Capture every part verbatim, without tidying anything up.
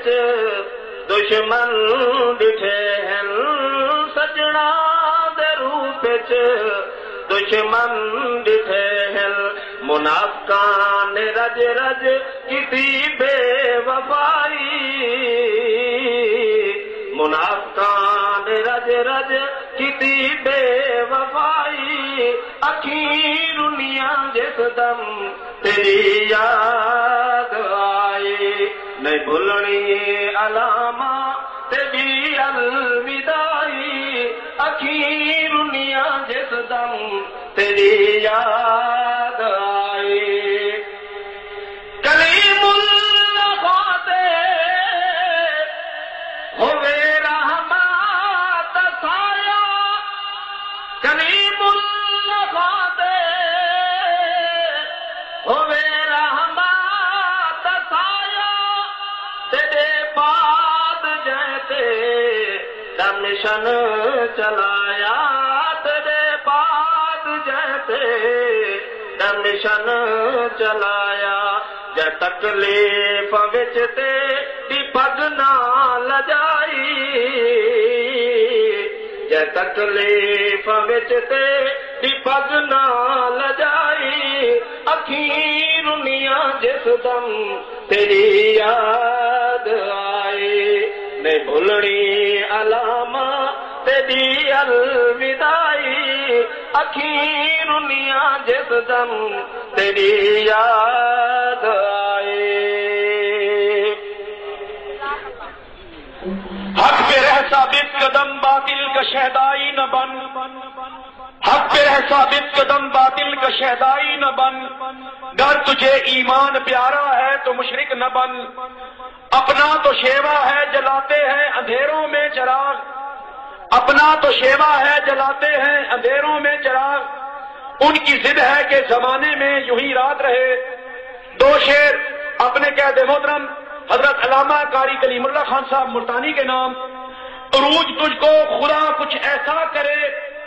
وچ دشمن ڈٹھے ہیں سجنا دے روپ وچ دشمن ڈٹھے ہیں منافقاں نے رج رج کیتی بے وفائی منافقاں نے رج رج کیتی بے وفائی اکھیں رنیاں جس دم تیری یاد آئی نہیں بھولنی علامہ تیری الوداعی اکھیں رنیاں جس دم تیری یاد آئی کلیم اللہ خاتے ہوئے رحمت سایہ کلیم اللہ خاتے ہوئے رحمت سایہ تیرے بعد جیتے دمشن چلایا تیرے بعد جیتے دمشن چلایا جے تکلیف وچ تیری پگ نہ لجائی جے تکلیف وچ تیری پگ نہ لجائی اکھیں رنیاں جس دم تیری یاد آئی نہیں بھولنی علامہ تیری الوداعی اکھیں رنیاں جس دم تیری یاد آئی حق پہ رہ ثابت قدم باطل کا شہدائی نہ بن حق پہ رہ ثابت قدم باطل کا شہدائی نہ بن گر تجھے ایمان پیارا ہے تو مشرک نہ بن اپنا تو شیوا ہے جلاتے ہیں اندھیروں میں چراغ اپنا تو شیوا ہے جلاتے ہیں اندھیروں میں چراغ ان کی ضد ہے کہ زمانے میں یوں ہی رات رہے دو شعر اپنے قید محترم حضرت علامہ قاری کلیم اللہ خان صاحب ملتانی کے نام عروج تجھ کو خدا کچھ ایسا کرے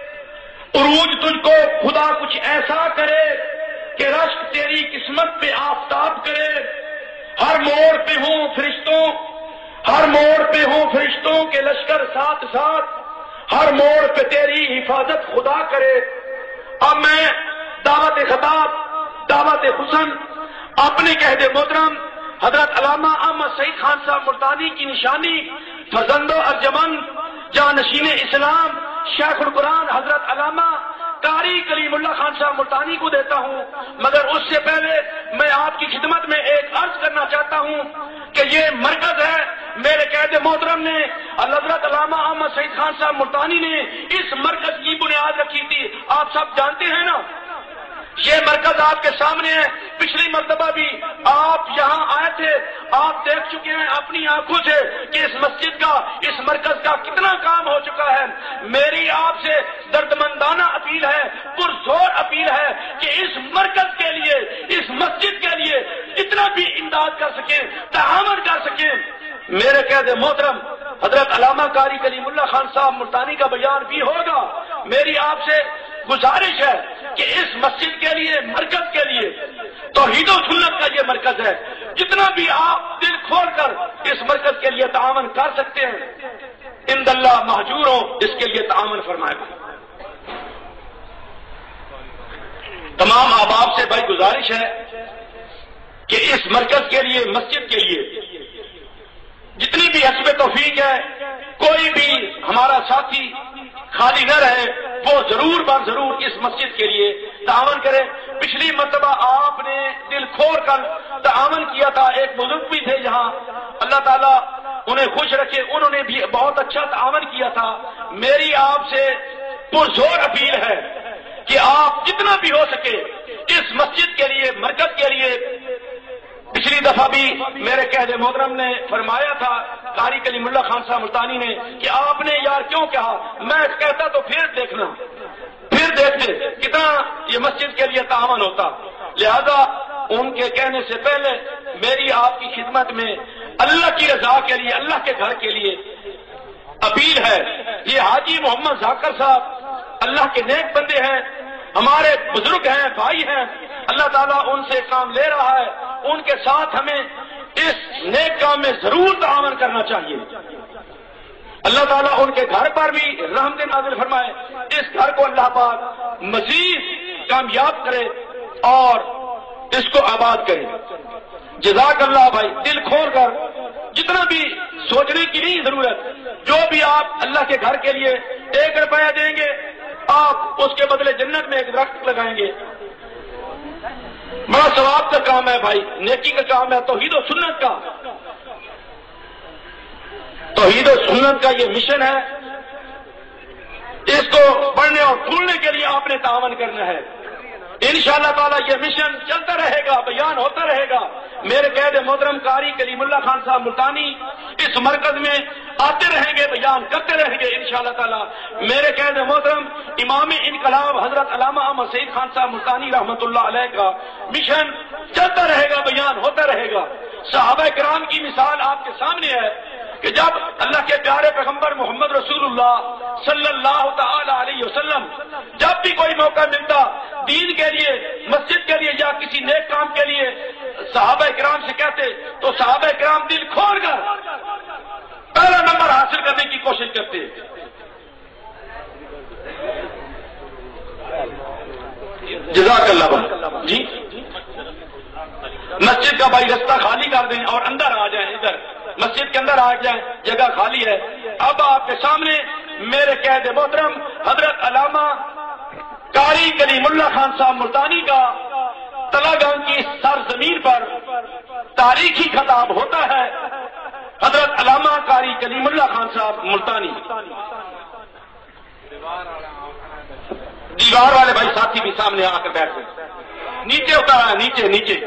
عروج تجھ کو خدا کچھ ایسا کرے کہ رشک تیری قسمت پہ آفتاب کرے ہر موڑ پہ ہوں فرشتوں ہر موڑ پہ ہوں فرشتوں کے لشکر ساتھ ساتھ ہر موڑ پہ تیری حفاظت خدا کرے اب میں دعوت خطاب دعوت حسن اپنے قید محترم حضرت علامہ احمد سعید خان صاحب ملتانی کی نشانی فزند و ارجمند جانشین اسلام شیخ القرآن حضرت علامہ قاری کلیم اللہ خان صاحب ملتانی کو دیتا ہوں مگر اس سے پہلے میں آپ کی خدمت میں ایک عرض کرنا چاہتا ہوں کہ یہ مرکز ہے میرے قید محترم نے حضرت علامہ احمد سعید خان صاحب ملتانی نے اس مرکز کی بنیاد رکھی تھی آپ سب جانتے ہیں نا یہ مرکز آپ کے سامنے ہے پچھلی مرتبہ بھی آپ یہاں آئے تھے آپ دیکھ چکے ہیں اپنی آنکھوں سے کہ اس مسجد کا اس مرکز کا کتنا کام ہو چکا ہے میری آپ سے دردمندانہ اپیل ہے پرزور اپیل ہے کہ اس مرکز کے لیے اس مسجد کے لیے جتنا بھی امداد کر سکیں تعاون کر سکیں میرے قید محترم حضرت علامہ قاری کلیم اللہ خان صاحب ملتانی کا بیان بھی ہوگا میری آپ سے گزارش ہے کہ اس مسجد کے لیے مرکز کے لیے توحید و سنت کا یہ مرکز ہے جتنا بھی آپ دل کھول کر اس مرکز کے لیے تعاون کر سکتے ہیں اند اللہ محجور ہو اس کے لیے تعاون فرمائے تمام احباب سے بھائی گزارش ہے کہ اس مرکز کے لیے مسجد کے لیے جتنی بھی حسب توفیق ہے کوئی بھی ہمارا ساتھی خالی نہ رہے وہ ضرور بر ضرور اس مسجد کے لیے تعاون کرے پچھلی مرتبہ آپ نے دل کھول کر تعاون کیا تھا ایک بزرگ بھی تھے یہاں اللہ تعالیٰ انہیں خوش رکھے انہوں نے بھی بہت اچھا تعاون کیا تھا میری آپ سے پرزور اپیل ہے کہ آپ جتنا بھی ہو سکے اس مسجد کے لیے مرکز کے لیے پچھلی دفعہ بھی میرے قید محترم نے فرمایا تھا قاری کلیم اللہ خان صاحب ملتانی نے کہ آپ نے یار کیوں کہا میں کہتا تو پھر دیکھنا پھر دیکھتے کتنا یہ مسجد کے لیے تعاون ہوتا لہذا ان کے کہنے سے پہلے میری آپ کی خدمت میں اللہ کی رضا کے لیے اللہ کے گھر کے لیے اپیل ہے یہ حاجی محمد ذاکر صاحب اللہ کے نیک بندے ہیں ہمارے بزرگ ہیں بھائی ہیں اللہ تعالیٰ ان سے کام لے رہا ہے ان کے ساتھ ہمیں اس نیک کام میں ضرور تعاون کرنا چاہیے۔ اللہ تعالیٰ ان کے گھر پر بھی رحمت نازل فرمائے، اس گھر کو اللہ پاک مزید کامیاب کرے اور اس کو آباد کرے۔ جزاک اللہ بھائی، دل کھول کر جتنا بھی سوچنے کی نہیں ضرورت، جو بھی آپ اللہ کے گھر کے لیے ایک روپیہ دیں گے آپ اس کے بدلے جنت میں ایک درخت لگائیں گے۔ بڑا ثواب کا کام ہے بھائی، نیکی کا کام ہے، توحید و سنت کا توحید و سنت کا یہ مشن ہے، اس کو پڑھنے اور پھولنے کے لیے آپ نے تعاون کرنا ہے۔ انشاءاللہ تعالیٰ یہ مشن چلتا رہے گا، بیان ہوتا رہے گا۔ میرے قید محترم قاری کلیم اللہ خان صاحب ملتانی اس مرکز میں آتے رہیں گے، بیان کرتے رہیں گے انشاءاللہ تعالیٰ۔ میرے قید محترم امام انقلاب حضرت علامہ احمد سعید خان صاحب ملتانی رحمۃ اللہ علیہ کا مشن چلتا رہے گا، بیان ہوتا رہے گا۔ صحابہ کرام کی مثال آپ کے سامنے ہے کہ جب اللہ کے پیارے پیغمبر محمد رسول اللہ صلی اللہ تعالی علیہ وسلم جب بھی کوئی موقع ملتا دین کے لیے، مسجد کے لیے یا کسی نیک کام کے لیے صحابہ کرام سے کہتے تو صحابہ کرام دل کھول کر پہلا نمبر حاصل کرنے کی کوشش کرتے۔ جزاک اللہ بھائی جی، مسجد کا بھائی رستہ خالی کر دیں اور اندر آ جائیں، ادھر مسجد کے اندر آ جائیں، جگہ خالی ہے۔ اب آپ کے سامنے میرے قید محترم حضرت علامہ قاری کلیم اللہ خان صاحب ملتانی کا تلاگنگ کی سرزمین پر تاریخی خطاب ہوتا ہے۔ حضرت علامہ قاری کلیم اللہ خان صاحب ملتانی، دیوار والے بھائی ساتھی بھی سامنے آ کر بیٹھ گئے، نیچے اتارا ہے، نیچے نیچے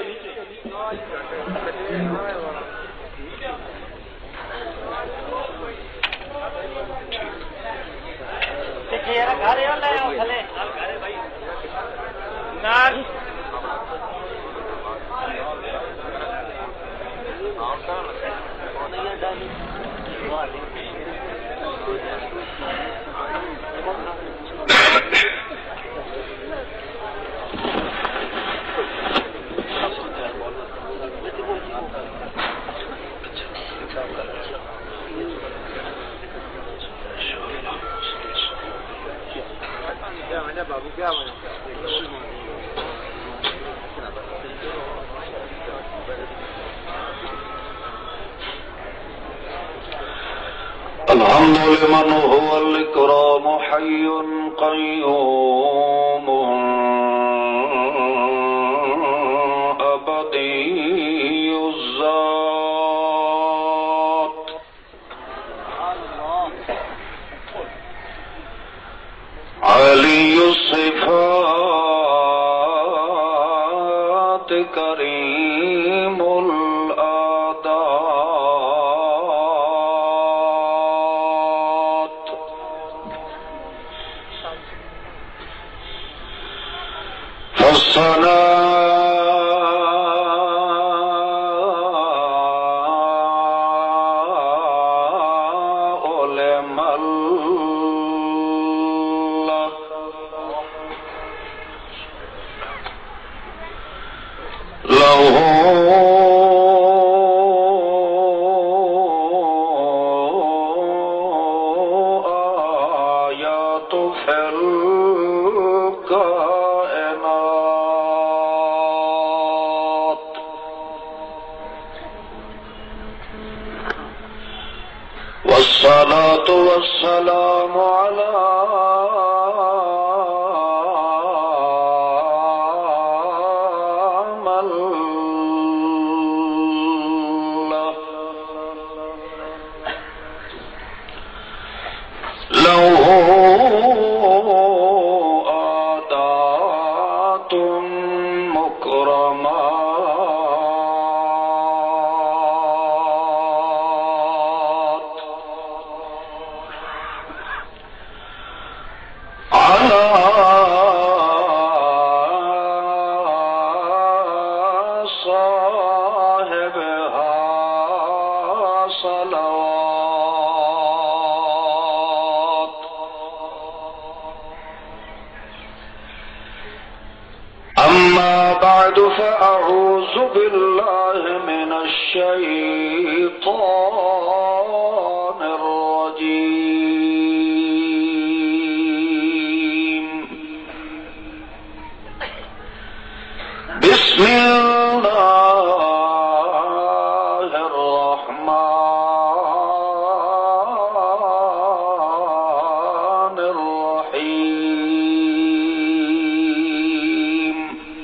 الحمد لمن هو الإكرام حي قيوم أبدي الذات عالي الصفات كريم والصلاة والسلام على من له آدات مكرمات أما بعد فأعوذ بالله من الشيطان الرجيم بسم الله الرحمن الرحيم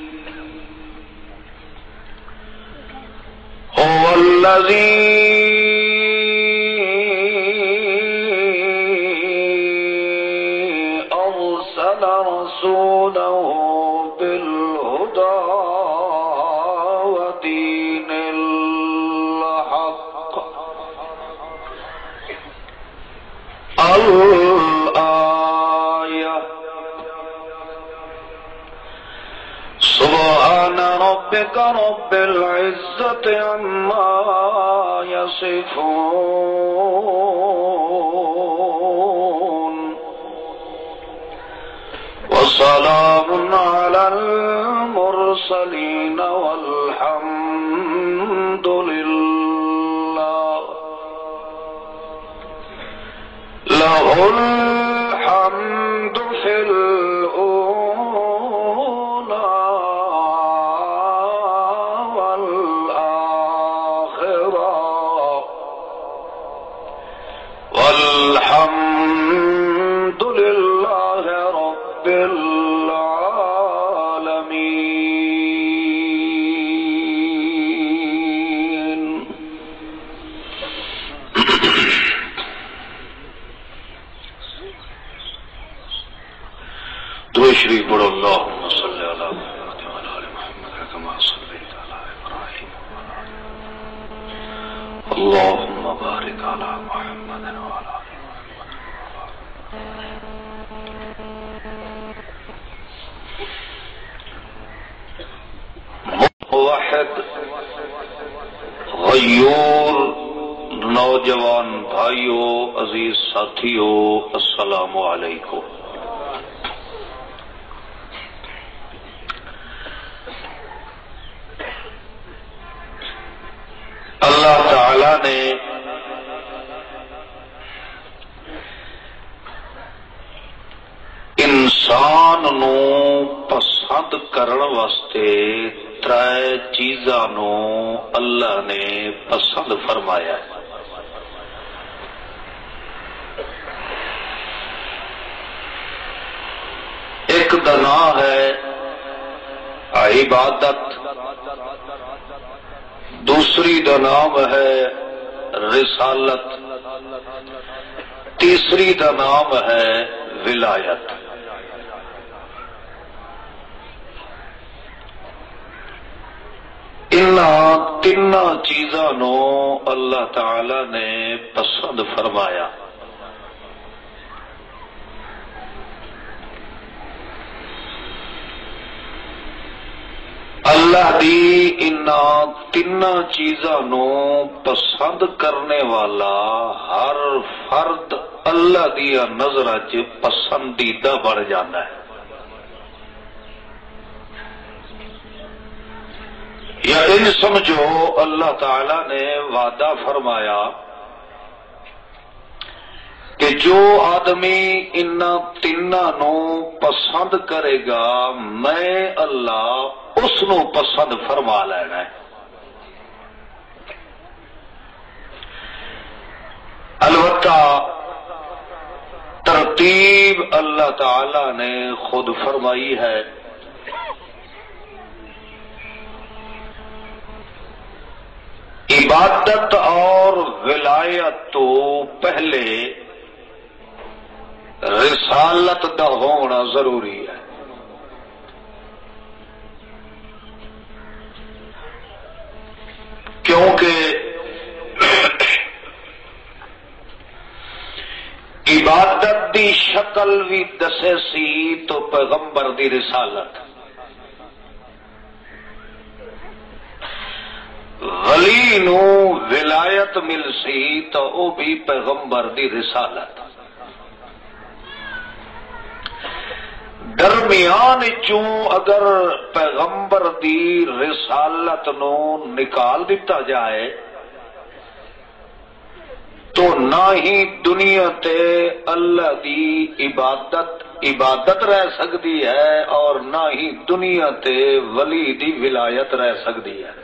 هو الذي أرسل رسوله بالهدى ودين الحق الآية سبحان ربك رب العزة عما يصفون وسلام على المرسلين والحمد لله له الحمد في الأولى والآخرة والحمد لله رب العالمين. درود شریف پڑھو اللہم صلی علی محمد وعلی آل محمد کما صلیت علی ابراہیم اللہم بارک علی محمد وعلی آل محمد. موحد غیور نوجوان بھائیو عزیز ساتھیو السلام علیکم. اللہ تعالی نے انسان نو پسند کرن واسطے ترے چیزاں نو اللہ نے پسند فرمایا ہے. ایک دا نام ہے عبادت، دوسری دا نام ہے رسالت، تیسری دا نام ہے ولایت. ان تین چیزاں نو اللہ تعالی نے پسند فرمایا. اللہ دی ان تین چیزاں نو پسند کرنے والا ہر فرد اللہ دی نظر چ پسندیدہ بن جاتا ہے. یا ان سمجھو اللہ تعالی نے وعدہ فرمایا کہ جو آدمی ان تین نو پسند کرے گا میں اللہ اس نو پسند فرما لینا ہے. البتہ ترتیب اللہ تعالی نے خود فرمائی ہے. عبادت اور ولایت تو پہلے رسالت دا ہونا ضروری ہے. کیونکہ عبادت دی شکل بھی دسے سی تو پیغمبر دی رسالت، ولی نو ولایت مل سی تو او بھی پیغمبر دی رسالت. درمیان چوں اگر پیغمبر دی رسالت نو نکال دیتا جائے تو نہ ہی دنیا تے اللہ دی عبادت عبادت رہ سکتی ہے اور نہ ہی دنیا تے ولی دی ولایت رہ سکتی ہے.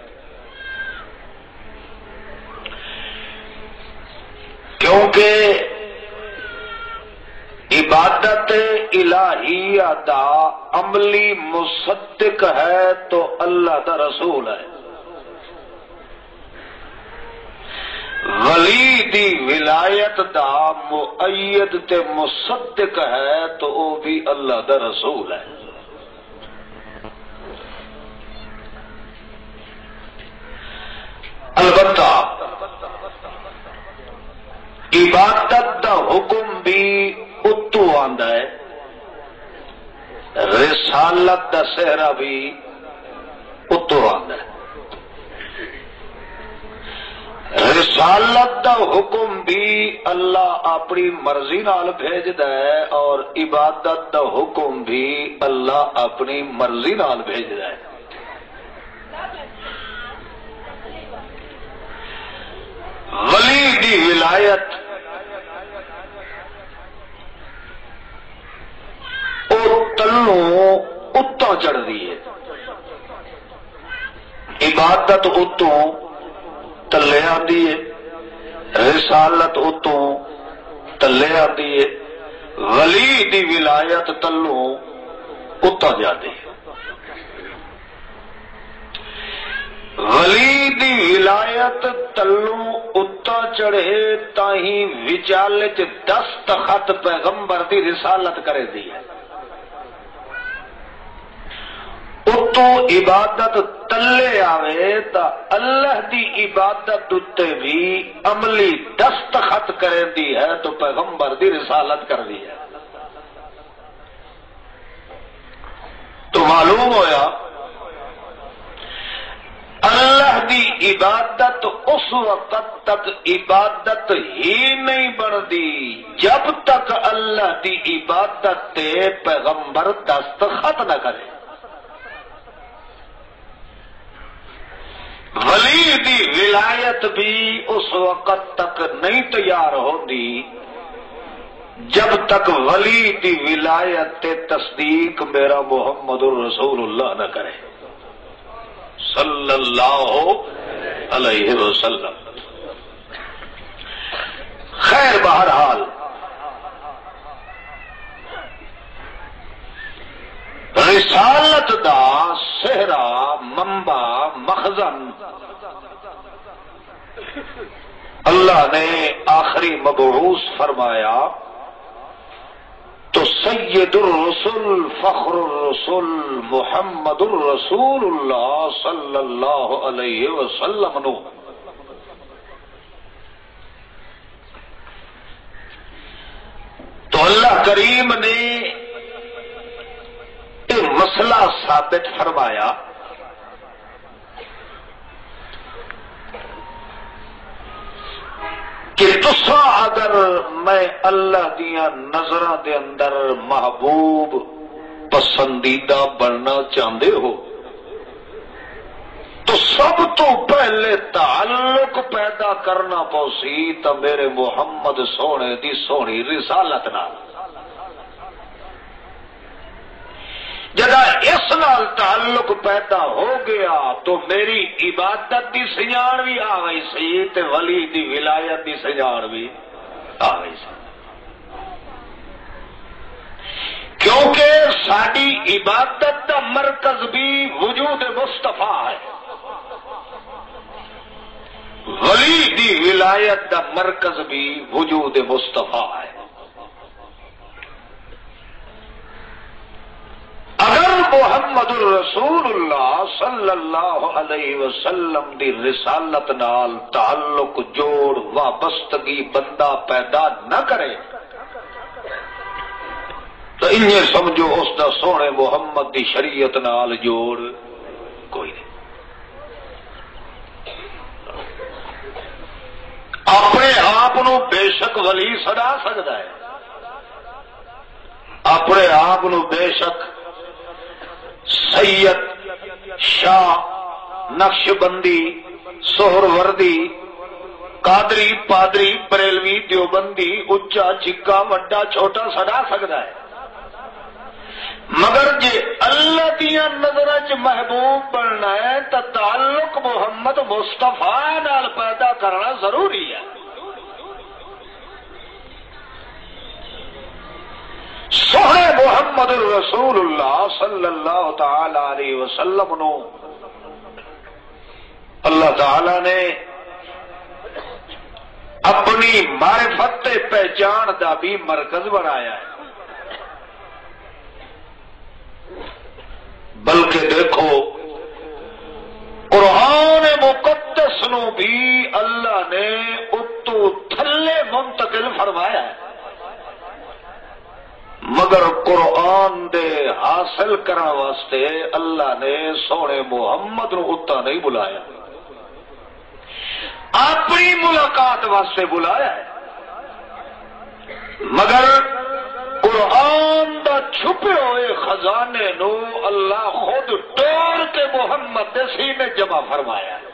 کیونکہ عبادت الہیہ دا عملی مصدق ہے تو اللہ دا رسول ہے. ولی دی ولایت دا مؤید تے مصدق ہے تو وہ بھی اللہ دا رسول ہے. البتہ عبادت دا حکم بھی اتو آندا ہے، رسالت دا سہرا بھی اتو آندا ہے. رسالت دا حکم بھی اللہ اپنی مرضی نال بھیجدا ہے اور عبادت دا حکم بھی اللہ اپنی مرضی نال بھیجدا ہے. ولی دی ولایت او تلوں اتوں چڑھتی ہے، عبادت اتوں تلے آتی ہے، رسالت اتوں تلے آتی ہے، ولی دی ولایت تلوں اتوں جاتی ہے. ولی دی ولایت تلوں اتوں چڑھے تاہی وچالچ دستخط پیغمبر دی رسالت کرے دی ہے. اتو عبادت تلے آوے تا اللہ دی عبادت تے بھی عملی دستخط کرے دی ہے تو پیغمبر دی رسالت کر دی ہے. تو معلوم ہویا اللہ دی عبادت اس وقت تک عبادت ہی نہیں بنتی جب تک اللہ دی عبادت تے پیغمبر دستخط نہ کرے. ولی دی ولایت بھی اس وقت تک نہیں تیار ہوتی جب تک ولی دی ولایت تے تصدیق میرا محمد الرسول اللہ نہ کرے صلی اللہ علیہ وسلم. خیر بہرحال رسالت دا سہرا منبع مخزن اللہ نے آخری مبعوث فرمایا تو سید الرسل فخر الرسل محمد الرسول اللہ صلی اللہ علیہ وسلم نو تو اللہ کریم نے یہ مسئلہ ثابت فرمایا کہ تسا اگر میں اللہ دیا نظراں دے اندر محبوب پسندیدہ بننا چاہتے ہو تو سب تو پہلے تعلق پیدا کرنا پوسی تو میرے محمد سونے دی سونی رسالت نال. جدا اس نال تعلق پیدا ہو گیا تو میری عبادت دی سجان بھی آ گئی سی تے ولی دی ولایت دی سجان بھی آ گئی سی. کیونکہ ساری عبادت دا مرکز بھی وجود مصطفیٰ ہے، ولی دی ولایت دا مرکز بھی وجود مصطفیٰ ہے. اگر محمد الرسول اللہ صلی اللہ علیہ وسلم دی رسالت نال تعلق جوڑ وابستگی بندہ پیدا نہ کرے تو انہیں سمجھو اس دا سونے محمد دی شریعت نال جوڑ کوئی نہیں. اپنے آپ بے شک ولی سدا سکتا ہے، اپنے آپ نو بے شک سید، شاہ، نقش بندی، سہر وردی، قادری، پادری، بریلوی، دیوبندی، اچا چکا وڈا چھوٹا سڑا سکتا ہے، مگر جے اللہ دیا نظر چ محبوب بننا ہے تو تعلق محمد مصطفیٰ نال پیدا کرنا ضروری ہے۔ سونے محمد رسول اللہ صلی اللہ تعالی علیہ وسلم نو اللہ تعالی نے اپنی معرفت پہچان دا بھی مرکز بنایا ہے، بلکہ دیکھو قرآن مقدس نو بھی اللہ نے اتو تھلے منتقل فرمایا ہے، مگر قرآن دے حاصل کرنے واسطے اللہ نے سونے محمد نو اتا نہیں بلایا، اپنی ملاقات واسطے بلایا ہے، مگر قرآن دا چھپے ہوئے خزانے نو اللہ خود توڑ کے محمد دے سینے جمع فرمایا ہے۔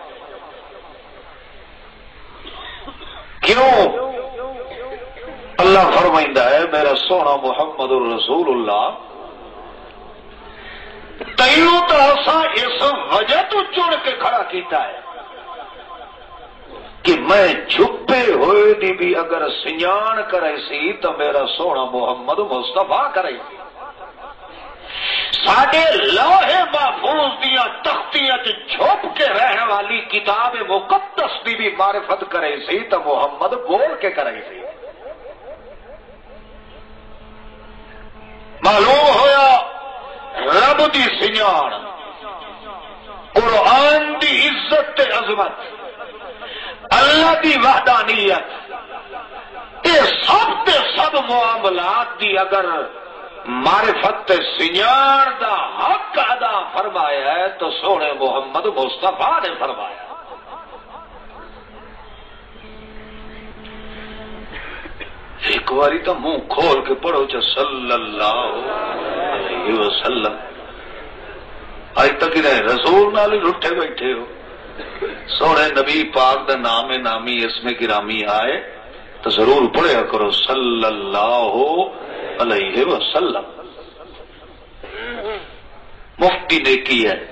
کیوں؟ اللہ فرمائندہ ہے میرا سونا محمد الرسول اللہ تینوں تو ایسا اس وجہ تو چڑ کے کھڑا کیتا ہے کہ میں چھپے ہوئے دی بھی اگر سنجان کرے سی تو میرا سونا محمد مصطفیٰ کرے سی، ساڈے لوہے محفوظ دیاں تختیاں چ چھپ کے رہنے والی کتاب مقدس دی بھی معرفت کرے سی تو محمد بول کے کرے سی۔ معلوم ہویا رب دی سنجان، قرآن دی عزت تے عظمت، اللہ دی وحدانیت، یہ سب تے سب معاملات دی اگر معرفت تے سنجان دا حق ادا فرمایا ہے تو سونے محمد مصطفیٰ نے فرمایا۔ ایک باری تو منہ کھول کے پڑھو چا صلی اللہ علیہ وسلم، آج تک ہی رسول نال ہی رٹھے بیٹھے ہو، سونے نبی پاک دا نام نامی اسم گرامی آئے تو ضرور پڑھیا کرو صلی اللہ علیہ وسلم، مفتی نے کی ہے۔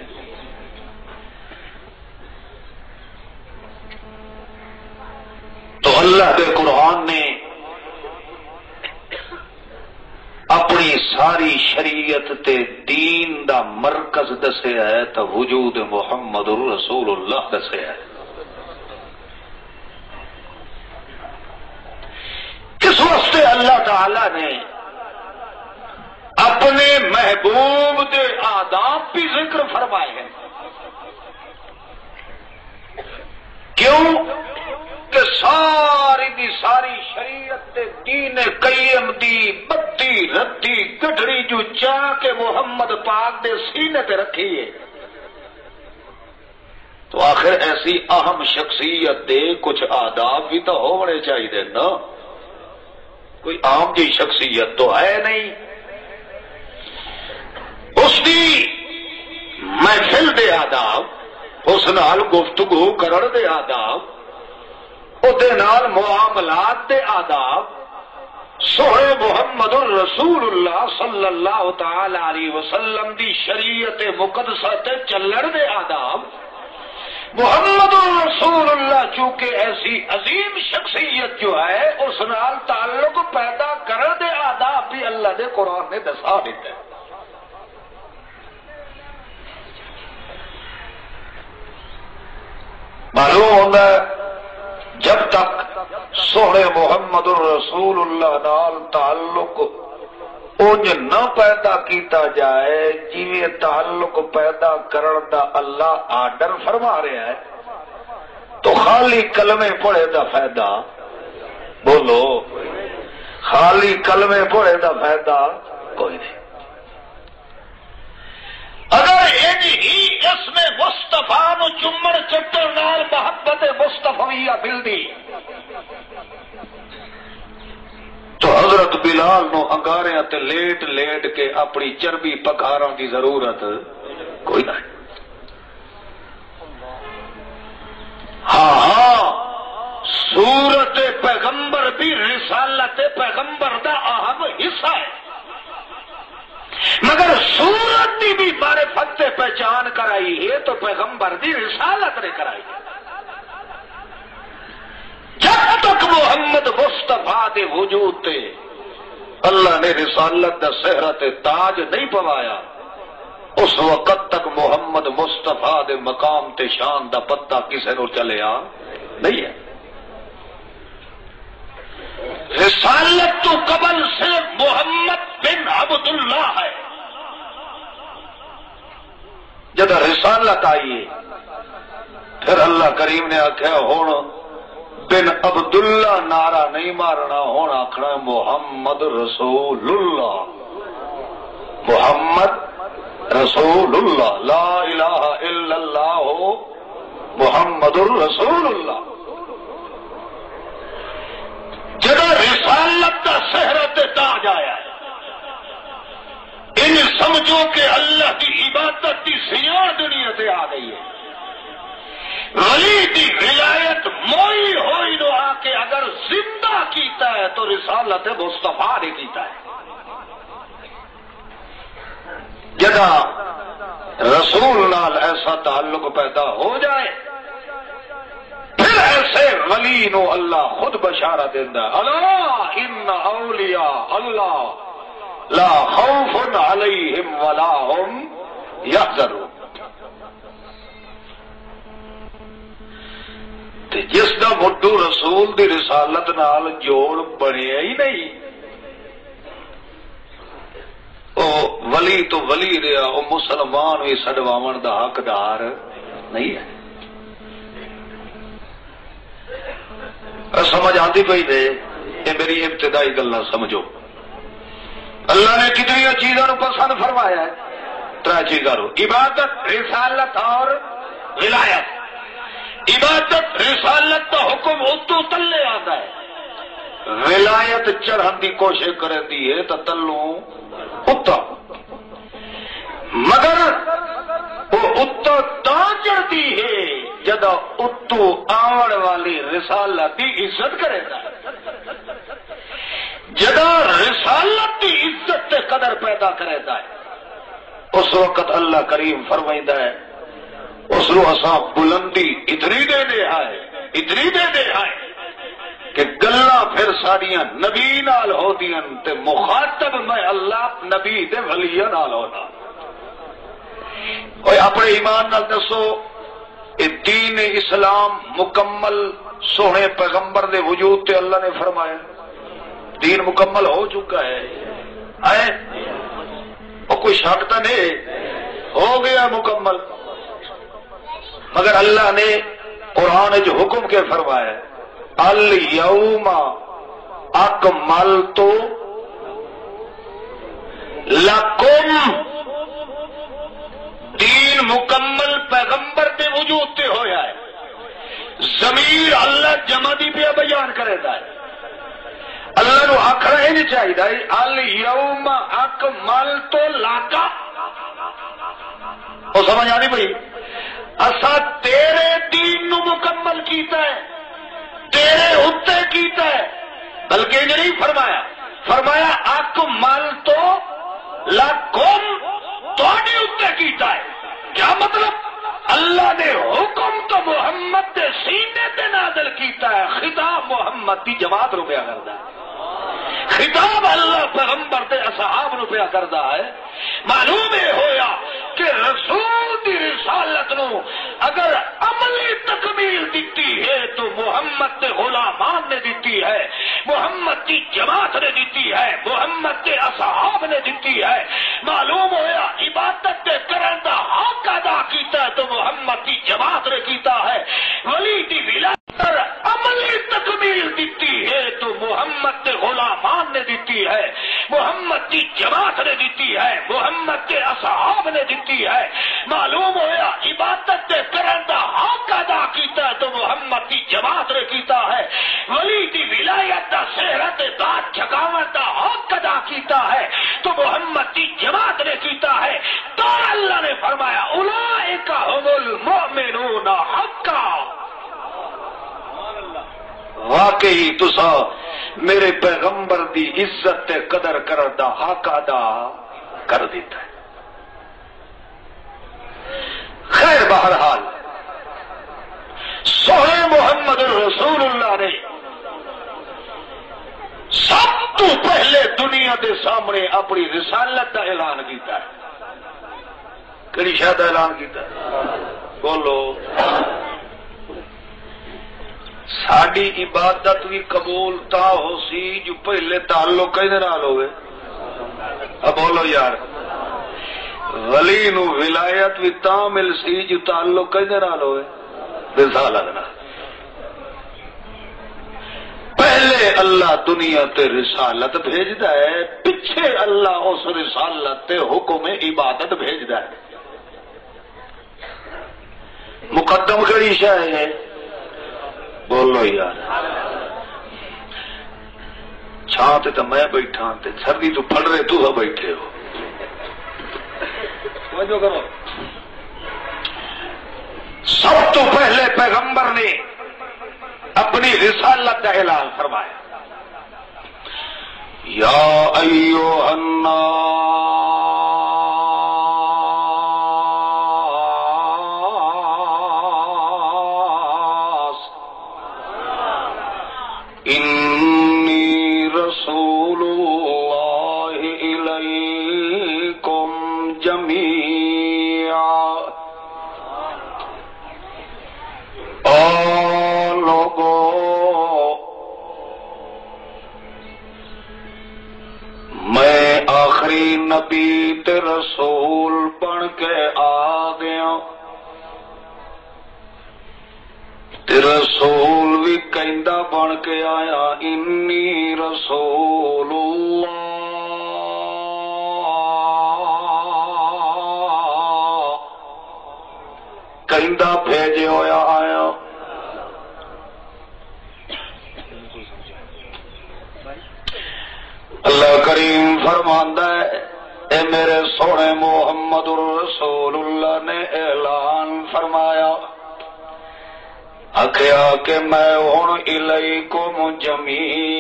تو اللہ دے قرآن نے اپنی ساری شریعت تے دین دا مرکز دسے ہے تو وجود محمد رسول اللہ دسے ہے۔ کس واسطے اللہ تعالی نے اپنے محبوب دے آداب بھی ذکر فرمائے ہیں؟ کیوں کہ ساری دی ساری شریعت تے دین قیم دی بدی ردی گڈڑی جو چاہ کے محمد پاک دے سینے تے رکھی ہے، تو آخر ایسی اہم شخصیت دے کچھ آداب بھی تو ہونے چاہیے نا، کوئی عام جی شخصیت تو ہے نہیں، اس دی محفل دے آداب، اس نال گفتگو کرن دے آداب، دے نال معاملات دے آداب، سونے محمد الرسول اللہ صلی اللہ تعالی علیہ وسلم دی شریعت مقدسہ تے چلن دے آداب، محمد الرسول اللہ چونکہ ایسی عظیم شخصیت جو ہے اس نال تعلق پیدا کرن دے آداب بھی اللہ دے قرآن نے دسا دیتا ہے۔ معلوم ہوتا ہے جب تک سونے محمد الرسول اللہ نال تعلق انج نہ پیدا کیتا جائے جویں تعلق پیدا کرن دا اللہ آرڈر فرما رہا ہے، تو خالی کلمے پڑھے دا فائدہ، بولو خالی کلمے پڑھے دا فائدہ کوئی نہیں۔ اگر انج ہی اس میں مصطفیٰ نو چمڑ چٹر نال محبت مصطفیہ ملدی تو حضرت بلال نو انگاریاں تے لیٹ لیٹ کے اپنی چربی پکارن دی ضرورت کوئی نہیں. ہاں ہاں سورت پیغمبر بھی رسالت پیغمبر دا اہم حصہ ہے، مگر سورت دی بھی معرفت تے پہچان کرائی ہے تو پیغمبر دی رسالت نے کرائی ہے. جب تک محمد مصطفیٰ دے وجود تے اللہ نے رسالت دا سہرہ تے تاج نہیں پوایا، اس وقت تک محمد مصطفیٰ دے مقام تے شان دا پتہ کسے نو چلیا نہیں ہے. رسالت تو قبل سے محمد بن عبداللہ ہے. جب رسالت آئی پھر اللہ کریم نے آخیا ہوں بن عبداللہ نعرہ نہیں مارنا، ہوں آخنا محمد رسول اللہ، محمد رسول اللہ، لا الہ الا اللہ محمد الرسول اللہ. جب رسالت کا سہرت تاج آیا ہے، ان سمجھو کہ اللہ کی عبادت کی سیاح دنیا سے آ گئی ہے. ولی دی ولایت موئی ہوئی نو آ کے اگر زندہ کیتا ہے تو رسالت مصطفیٰ نے کیتا ہے. جدا رسول نال ایسا تعلق پیدا ہو جائے پھر ایسے ولی نو اللہ خود بشارت دینا، الا ان اولیاء اللہ لا خوف علیہم ولا هم یحزنون. جس دا مڈو رسول دی رسالت نال جوڑ بنیا ہی نہیں، او ولی تو ولی رہا، او مسلمان بھی سڈواون دا حقدار نہیں ہے. سمجھ آتی پئی دے یہ میری ابتدائی گلاں سمجھو. اللہ نے کتنی چیزوں کو پسند فرمایا ہے؟ تر چیزاں، عبادت، رسالت اور ولایت. عبادت رسالت کا حکم اتو تلے آتا ہے، ولایت چڑھن کی کوشش کرتی ہے تو تلو اتا، مگر وہ اتو تا چڑھتی ہے جدا اتو آن والی رسالت کی عزت کرے گا. جدا رسالت کی عزت تے قدر پیدا کرے گا اس وقت اللہ کریم فرمائدہ ہے اس نو اساں بلندی اتنی دے دے آئے اتنی دے دے آئے کہ گلاں پھر ساڑیاں نبی نال ہو دیاں تے مخاطب میں اللہ نبی دے ولیاں نال ہونا. اوے اپنے ایمان نال دسو اے دین اسلام مکمل سونے پیغمبر دے وجود تے اللہ نے فرمایا دین مکمل ہو چکا ہے. آئے اور کوئی شک تو نہیں، ہو گیا مکمل. مگر اللہ نے قرآن جو حکم کے فرمایا الیوم اکملت لکم، دین مکمل پیغمبر کے وجود تے ہویا ہے. ضمیر اللہ جمع دی پہ بیان کرے گا. اللہ نو آخر ہی نہیں چاہیے الیوم اکملت لک، وہ سمجھ آ رہی بھائی؟ اسا تیرے دین نو مکمل کیتا ہے، تیرے اتے کیتا ہے، بلکہ یہ نہیں فرمایا، فرمایا اکمل تو لکم تھوڑے اتے کیتا ہے. کیا مطلب؟ اللہ نے حکم تو محمد دے سینے تے نازل کیتا ہے، خطاب محمد دی جماعت نو پیا کردا ہے، خطاب اللہ پیغمبر تے اصحاب نو پیا کردا ہے. معلوم یہ ہویا کہ رسول دی رسالت نو اگر عملی تکمیل دیتی ہے تو محمد تے غلامان نے دیتی ہے، محمد کی جماعت نے دیتی ہے، محمد کے اصحاب نے دیتی ہے. معلوم ہویا عبادت تے کرن دا حق ادا کیتا ہے تو محمد کی جماعت نے کیتا ہے. ولی دی ولایت عملی تکمیل دیتی ہے تو محمد کے غلامان نے دیتی ہے، محمد کی جماعت نے دیتی ہے، محمد کے اصحاب نے دیتی کی ہے. معلوم ہویا عبادت دے کرن دا حق ادا کیتا ہے تو محمد دی جماعت نے کیتا ہے. ولی دی ولایت دا سہرت داد جگاون دا حق ادا کیتا ہے تو محمد دی جماعت نے کیتا ہے. تو اللہ نے فرمایا اولئک هم المؤمنون حقا. واقعی تسا میرے پیغمبر دی عزت تے قدر کرن دا حق ادا کر دیتا ہے. خیر بہرحال سونے محمد رسول اللہ نے سب تو پہلے دنیا دے سامنے اپنی رسالت دا اعلان کیتا ہے. کہڑی شاید اعلان کیتا ہے؟ بولو. ساری عبادت بھی قبول تا ہو سی جو پہلے تعلق کہیں نال ہوئے. اب بولو یار. ولی نو ولایت بھی تا مل سی جو تعلق کہیں نال ہوئے رسالت نال. پہلے اللہ دنیا تے رسالت بھیجدا ہے، پیچھے اللہ اس رسالت تے حکم عبادت بھیجدا ہے. مقدم کڑی شے ہے؟ بولو یار. چھاں تے تو میں بیٹھا تے سردی تو پھڑ رہے تو بیٹھے ہو. توجہ کرو. سب تو پہلے پیغمبر نے اپنی رسالت کا اعلان فرمایا. یا ایھا الناس انی رسول اللہ الیکم جمیعا. او لوگو میں آخری نبی تے رسول بن کے آ گیا. تے رسول بھی کہندا بن کے آیا انی رسول اللہ. کہندا بھیجے ہویا آیا. اللہ کریم فرماندا ہے اے میرے سونے محمد رسول اللہ نے اعلان فرمایا آخیا کہ میں ہوں الیکم جمیعا.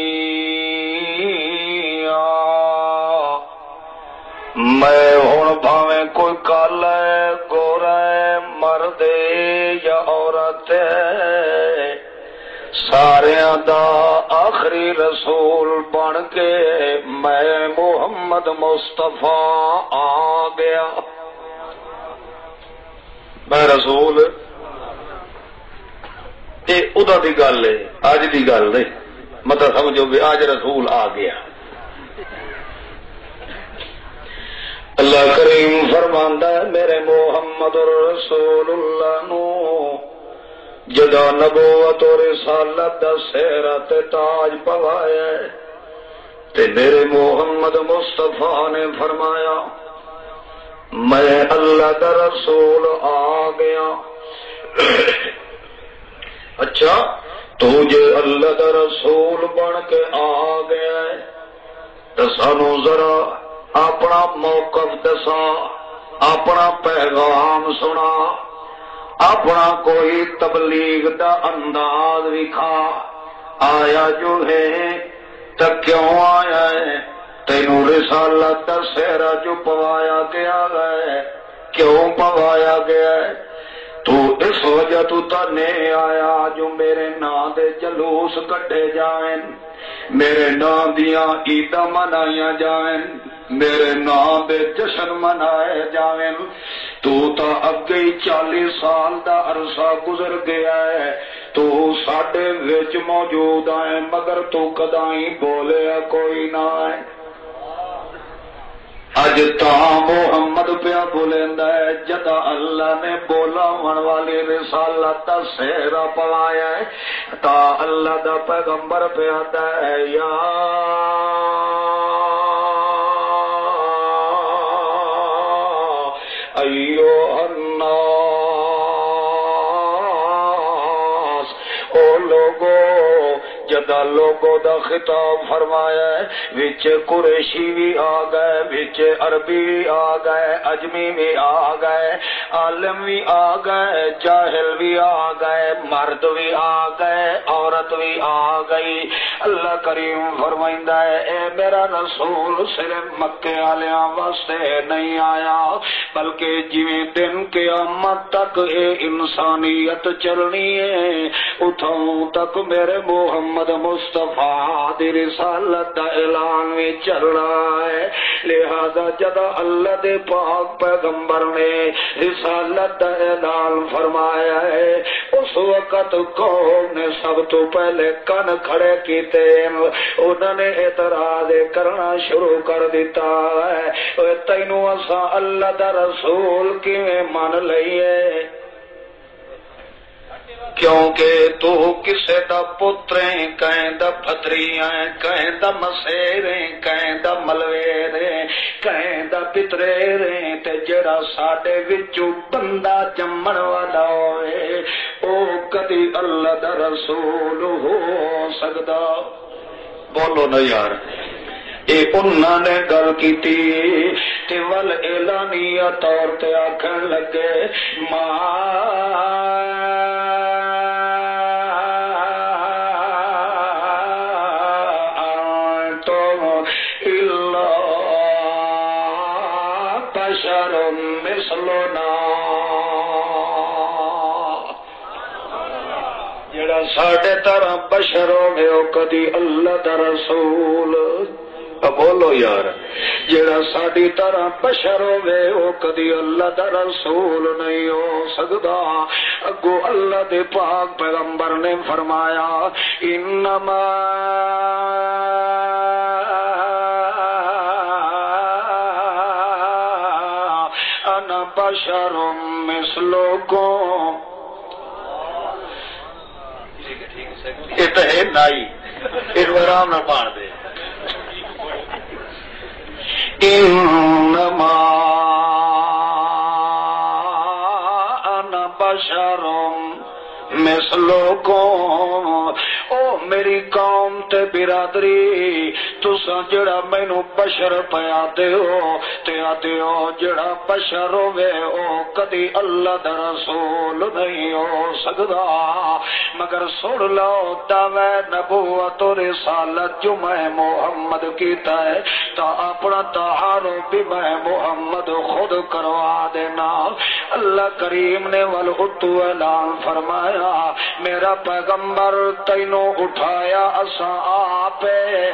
میں ہوں بھاویں کوئی کالا ہے گورا ہے مرد یا عورت ہے ساریاں دا آخری رسول بن کے میں محمد مصطفیٰ آ گیا. میں رسول اے ادا دی گل ہے اج دی گل نہیں. مطلب سمجھو بھی آج رسول آ گیا. اللہ کریم فرماندا ہے میرے محمد رسول اللہ نو جدا نبوت اور رسالت دا سہرا تے تاج پوایا ہے تے میرے محمد مصطفیٰ نے فرمایا میں اللہ دا رسول آ گیا. اچھا تجھے اللہ دا رسول بن کے آ گیا ہے تو سانو ذرا اپنا موقف دسا اپنا پیغام سنا اپنا کوئی تبلیغ دا انداز دکھا. آیا جو ہے تو کیوں آیا ہے تینوں رسالت دا سہرا جو پوایا گیا ہے کیوں پوایا گیا ہے تو اس وجہ تو تنے آیا جو میرے نام دے جلوس کٹے جائیں میرے نام دیاں عیداں منائیاں جائیں میرے نام دے جشن منائے جائیں. تو تا اگے ہی چالیس سال دا عرصہ گزر گیا ہے تو ساڈے وچ موجود ہے مگر تو کدائی بولے کوئی نہ ہے. اج تا محمد پیا بولیندا ہے جدا اللہ نے بولاون والی رسالت دا سہرا پوایا ہے تا اللہ دا پیغمبر پیا آتا ہے یا ایھا الناس، او لوگو، جدا لوگوں دا خطاب فرمایا ہے، وچ قریشی بھی آ گئے، وچ عربی بھی آ گئے، اجمی بھی آ گئے، عالم بھی آ گئے، جاہل بھی آ گئے، مرد بھی آ گئے، عورت بھی آ گئی۔ اللہ کریم فرمائندا ہے اے میرا رسول صرف مکے والیاں واسطے نہیں آیا، بلکہ جویں دن قیامت تک اے انسانیت چلنی ہے، اتھوں تک میرے محمد مصطفیٰ دی رسالت دا اعلان بھی چل رہا ہے۔ لہذا جدا اللہ دے پاک پیغمبر نے رسالت دا اعلان فرمایا ہے، اس وقت قوم نے سب تو پہلے کن کھڑے کیتے، انہوں نے اعتراض کرنا شروع کر دیتا ہے، تینوں اساں اللہ دا رسول کیویں من لئیے، کیونکہ تو کسے دا پتریں، کہیں دا پتریاں، کہیں دا مسیریں، کہیں دا ملویریں، کہیں دا پتریریں، تے جڑا ساڈے وچوں بندہ جمن والا ہوئے او کدی اللہ دا رسول ہو سکدا؟ بولو نا یار، اے انہاں نے گل کیتی تے ول اعلانیہ طور تے آکھن لگے ماں ساڈے طرح بشر ہوے او کدی اللہ دا رسول، بولو یار، جڑا ساڈی طرح بشر ہوے او کدی اللہ دا رسول نہیں ہو سکدا۔ اگو اللہ دے پاک پیغمبر نے فرمایا انما انا بشر مثلکم، یہ تو ہے نائی، اس آرام نہ پاڑ دے، انما انا بشر مثلکم، او میری قوم تے برادری، تساں جڑا مینوں بشر پیا دیو تے آدیو جڑا بشر ہوے او کدی اللہ دا رسول نہیں ہو سکدا، مگر سن لو دعوی نبوت و رسالت جو میں محمد کیتا ہے تا اپنا تعارف بھی میں محمد خود کروا دینا۔ اللہ کریم نے والحتو اعلان فرمایا میرا پیغمبر تینوں اٹھایا اساں آپ،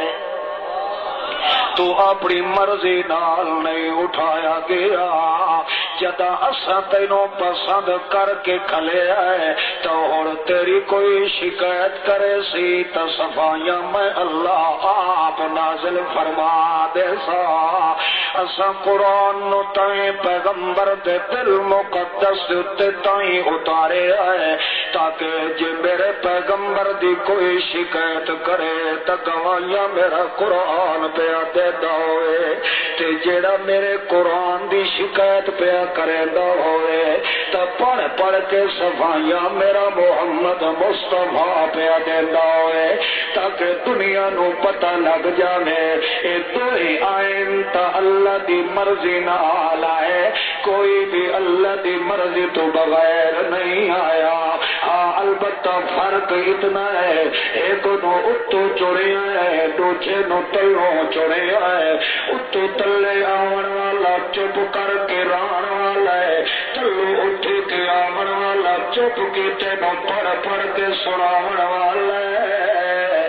تو اپنی مرضی نال نہیں اٹھایا گیا، جدا اساں تینوں پسند کر کے کھلے آئے تو ہن تیری کوئی شکایت کرے سی تو صفائیاں میں اللہ آپ نازل فرما دے سا۔ اساں قرآن نو تائیں پیغمبر دے دل مقدس تے تائیں اتارے آئے تاکہ جے میرے پیغمبر دی کوئی شکایت کرے تو گواہیاں میرا قرآن پہ دے ہوئے، تے جیڑا میرے قرآن دی شکایت پیا کرے دا ہوئے تا پڑھ پڑھ کے صفائیاں میرا محمد مصطفیٰ پیا دیندا ہوئے تاکہ دنیا نو پتہ لگ جاوے اے دو ہی آئین تا اللہ دی مرضی نال آئے، کوئی بھی اللہ دی مرضی تو بغیر نہیں آیا۔ ہاں البتہ فرق اتنا ہے ایک نو اتو چڑیا ہے دوجے نو تلوں چڑیا ہے، اتو تلے آون والا چپ کر کے ران والا ہے، تلو اٹھ کے آون والا چپ کے تینوں پڑھ پڑھ کے سناون والا ہے۔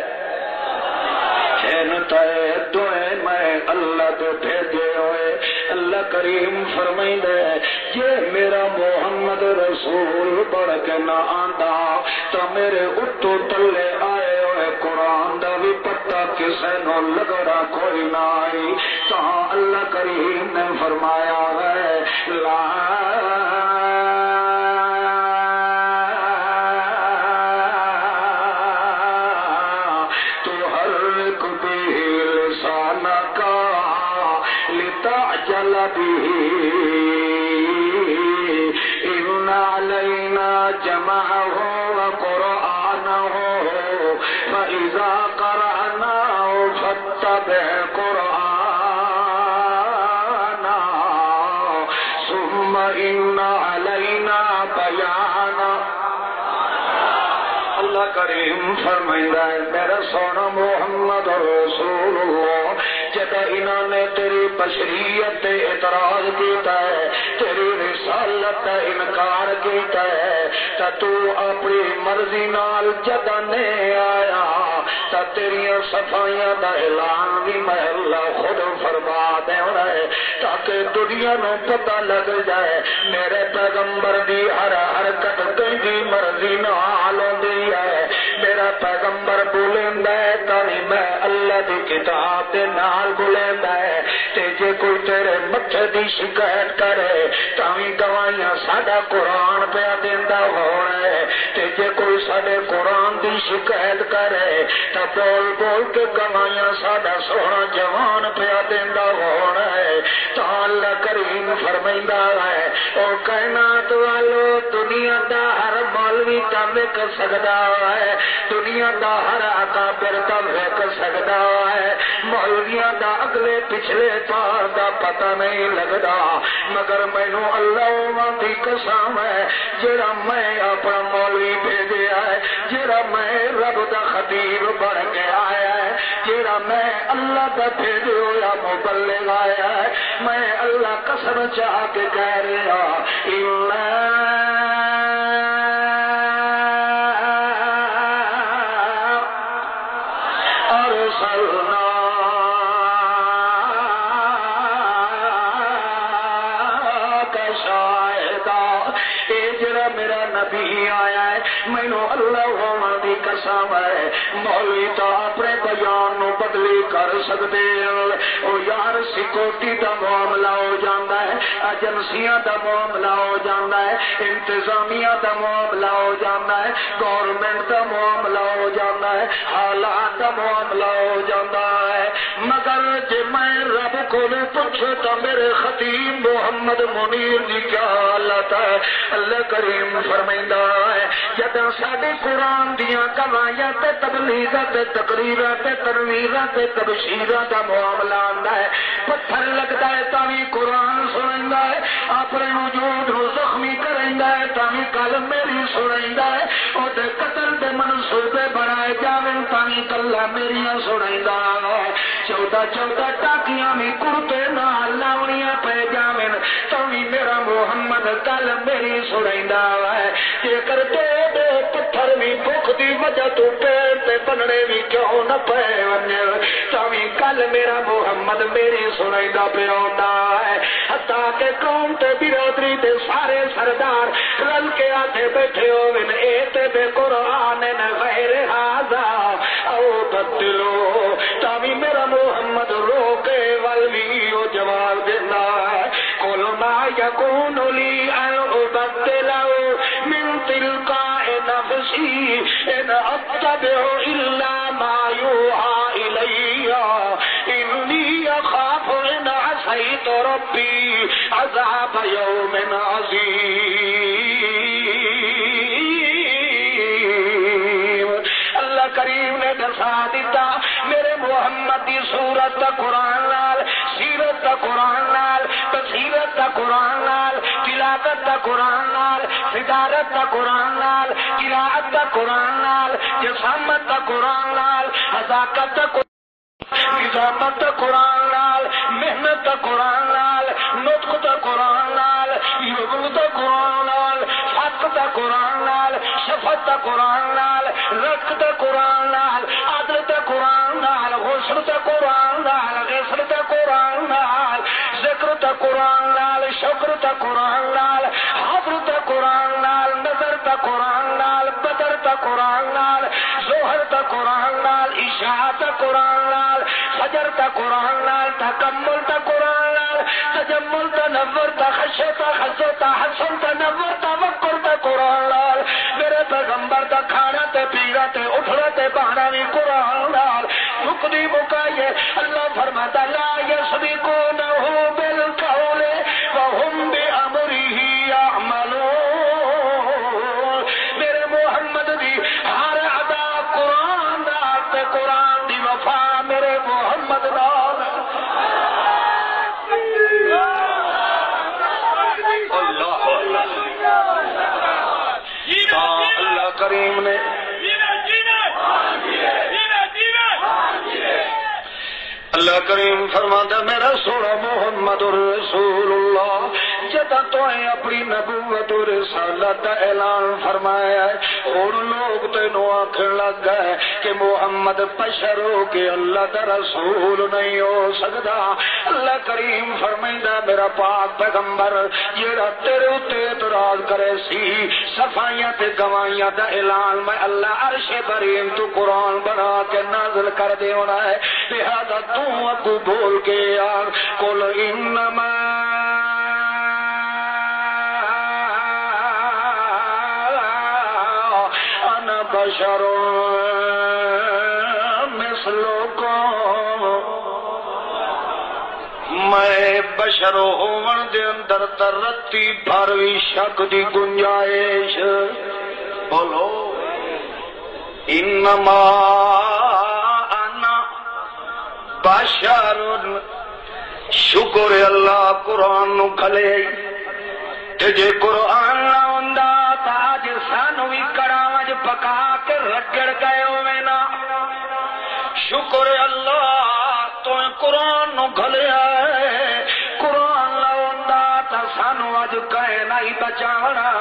تے دوئے میں اللہ دے بھیجے ہوئے، اللہ کریم فرمائندا ہے یہ میرا محمد رسول بڑھ کے نہ آندا تو میرے اتو تلے آئے ہوئے قرآن دا بھی پتہ کسے نو لگڑا کوئی نہ آئی، تاں اللہ کریم نے فرمایا ہے لا جمعه وقرآنه فإذا قرأناه فاتبع قرآنه ثم إن علينا بيانه. اللہ کریم فرمائندہ ہے میرا سونا محمد رسول اللہ جب انہوں نے تیری بشریت تے اعتراض کیتا ہے تیری رسالت تے انکار کیتا ہے تا تو اپنی مرضی نال جدا نے آیا تا تیریاں صفائیاں دا اعلان بھی میں اللہ خود فرما دے ہے تاکہ دنیا نو پتہ لگ جائے میرے پیغمبر دی ہر حرکت تیری مرضی نال ہوندی ہے. میرا پیغمبر بولیندا ہے تاں میں اللہ دی کتاب دے نال بولیندا ہے تے جے کوئی تیرے متھے دی شکایت کرے تاں وی گواہیاں ساڈا قرآن پیا دیندا ہونا ہے تے جے کوئی ساڈے قرآن دی شکایت کرے تاں بول بول کے گواہیاں ساڈا سونا جوان پیا دیندا ہونا ہے. تاں اللہ کریم فرمائندا ہے او کائنات والو دنیا دا ہر مولوی تاوے کر سکدا ہے دنیا دا ہر اکابر تاوے کر سکدا ہے مولویاں دا اگلے پچھلے پار دا پتہ نہیں لگدا مگر مینوں اللہ دی قسم ہے جڑا میں اپنا مولوی بھیجیا ہے جڑا میں رب دا خطیب بن کے آیا ہے جڑا میں اللہ دا بھیجا ہوا مبلغ آیا ہے میں اللہ قسم چاہ کے کہہ رہا مولوی تو اپنے بیان نو بدلی کر سکتے او یار سیکورٹی دا معاملہ ہو جاندہ ہے ایجنسیاں دا معاملہ ہو جاندہ ہے انتظامیہ دا معاملہ ہو جاندہ ہے گورنمنٹ دا معاملہ ہو جاندہ ہے حالات دا معاملہ ہو جاندہ ہے مگر جے میں رب کو نے پوچھے تو میرے خطیب محمد منیر جی کیا حالت ہے اللہ کریم فرمائندہ ہے جدہ ساڑھے قرآن دیاں کمائیاں تے تبلیغات تے تقریرات تے تنویرات تے تبشیرات دا معاملہ آندہ ہے پتھر لگتا ہے تاوی قرآن سنائندہ ہے اپنے وجود رو زخمی کرائندہ ہے تاوی کلم میری سنائندہ ہے او دے قتل دے منصوبے بنائے جاویں تاوی کلہ میری سنائندہ ہے چودہ چودہ ٹاکیاں میں کرتے نہ لاؤنیاں پہ جاویں تاوی میرا محمد کلم میری سنائندہ ہے یہ کرتے دے پتھر بھی بھوک دی وجہ تو پیر تے بننے بھی کیوں نہ پہ ونجے تاوی کل میرا محمد میری سنائندہ پہ ہوتا ہے حتیٰ کہ قوم تے برادری تے سارے سردار رل کے آتے بیٹھے ہوئن ایتے بے قرآن غیر حاضا او بدلو تاوی میرا محمد روکے والویو جواب دینا ہے قل ما یکون لی ان ابدلو من تلقاء نفسی ان اتبع الا ما یوحى الی انی اخاف ان عصیت ربی عذاب یوم عظیم. اللہ کریم نے دسا دیتا میرے محمد دی صورت دا قرآن نال سیرت دا قرآن نال بصیرت دا قرآن نال تلاوت دا قرآن نال صدارت دا قرآن نال قراءت دا قرآن نال جسامت دا قرآن نال حذاقت دا قرآن نظامت دا قرآن نال محنت دا قرآن نال نطق دا قرآن نال یبل دا قرآن نال حق دا قرآن نال شفت دا قرآن نال رزق دا قرآن نال عدل دا قرآن نال غسل دا قرآن نال غسل دا قرآن نال ذکر دا قرآن نال شکر دا قرآن نال حضر دا قرآن نال نظر دا قرآن نال بدر دا قرآن نال ظہر دا قرآن نال عشاء دا قرآن نال فجر دا قرآن نال تکمل دا قرآن نال تجمل دا نور دا خشیت دا خزو دا حسن دا نور دا وقر دا قرآن نال میرے پیغمبر دا کھانا تے پینا تے اٹھنا تے بہنا بھی قرآن نال مقدی مکائیے اللہ فرماتا لا یسبقونہ بالقول وهم بأمره يعملون کریم نے اللہ کریم فرماتا میرا سونا محمد رسول اللہ جدا تو اپنی نبوت و رسالت کا اعلان فرمایا ہے اور لوگ تینوں آخر لگ گئے کہ محمد بشر ہو کے اللہ کا رسول نہیں ہو سکتا. اللہ کریم فرمائندا میرا پاک پیغمبر جیڑا تیرے اتے اعتراض کرے سی صفائیاں تے گواہیاں دا اعلان میں اللہ عرش بریم تو قرآن بنا کے نازل کر دیونا ہے. لہذا تو اگو بول کے یار قل انما انا بشر مثلکم میں بشر ہون دے اندر ترتی بھروی شک دی گنجائش. بولو انما بشر شکر اللہ قرآن نو کھلے تے جے قرآن نہ ہوندا تا اج سانو وی کڑاوج پکا کے رگڑ گئے ہوویں نا. شکر اللہ تو قرآن نو کھلیا ہے قرآن نہ ہوندا تا سانو اج کہے نہیں بچاونا.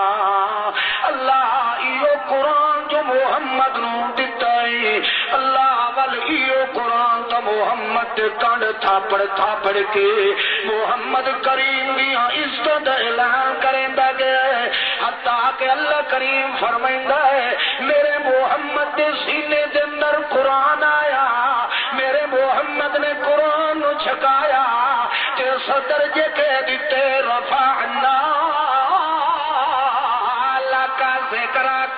اللہ ایو قرآن جو محمد نو دتا ہے اللہ ول ایو قرآن تو محمد کنڈ تھاپڑ تھاپڑ کے محمد کریم دی عزت اعلان کریندا گیا حتیٰ کہ اللہ کریم فرمائندا ہے میرے محمد دے سینے دے اندر قرآن آیا میرے محمد نے قرآن نو چھکایا تے صدر جے کہہ دیتے رفعنا لک ذکرک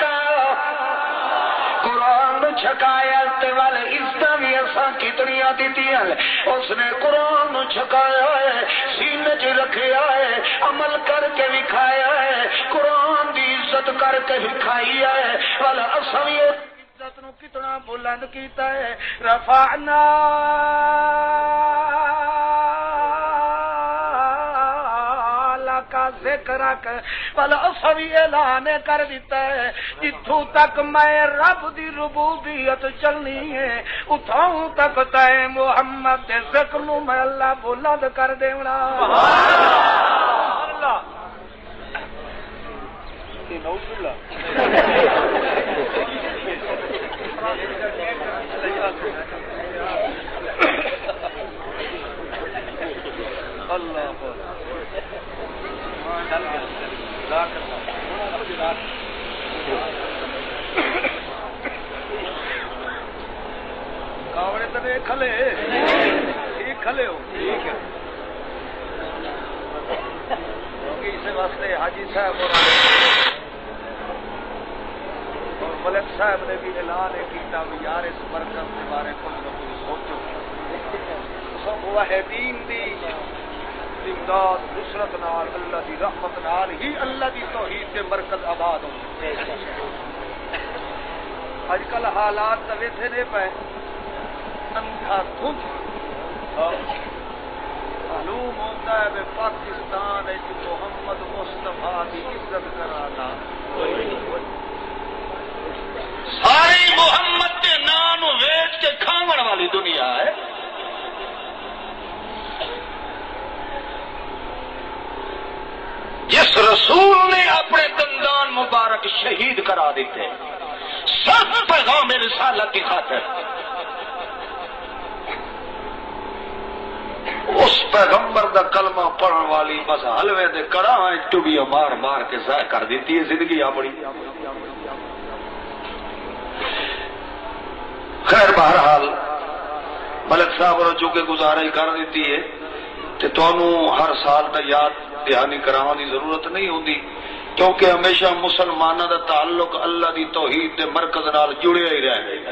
قرآن چھکایا تے والے عزت بھی اساں کتنیاں دتیاں اس نے قرآن نو چھکایا ہے سینے چ رکھیا ہے عمل کر کے دکھایا ہے قرآن دی عزت کر کے دکھائی ہے والا اساں بھی عزت نو کتنا بلند کیتا ہے. رفعنا کا ذکر والا اسوی اعلان کر دیتا ہے جتھوں تک میں رب دی ربوبیت چلنی ہے اتھوں تک تے محمد دے ذکر نو میں اللہ بلند کر دینا. سبحان اللہ یہ نعوذ باللہ اللہ کاوڑے تو کھلے ٹھیک کھلے ہو ٹھیک ہے کیونکہ اس واسطے حاجی صاحب اور ملک صاحب نے بھی اعلان کیا بھی یار اس برکت کے بارے کچھ نہ کچھ سوچو سب واحدین دی امداد نصرت نال اللہ دی رحمت نال ہی اللہ دی توحید کے مرکز آباد ہو. اج کل حالات تو ویسے نہیں پے اندھا دھند معلوم ہوتا ہے کہ پاکستان محمد مصطفیٰ کی عزت کرانا ساری محمد کے نام ویچ کے کھاون والی دنیا ہے. جس رسول نے اپنے دندان مبارک شہید کرا دیتے صرف پیغام رسالت کی خاطر اس پیغمبر دا کلمہ پڑھن والی بس حلوے دے کڑاں ٹبیاں مار مار کے ضائع کر دیتی ہے زندگی اپنی. خیر بہرحال ملک صاحب نے چونکہ گزارش کر دیتی ہے کہ تمہوں ہر سال تا یاد دہانی کراون دی ضرورت نہیں ہوندی کیونکہ ہمیشہ مسلمانوں دا تعلق اللہ دی توحید دے مرکز نال جڑیا ہی رہے.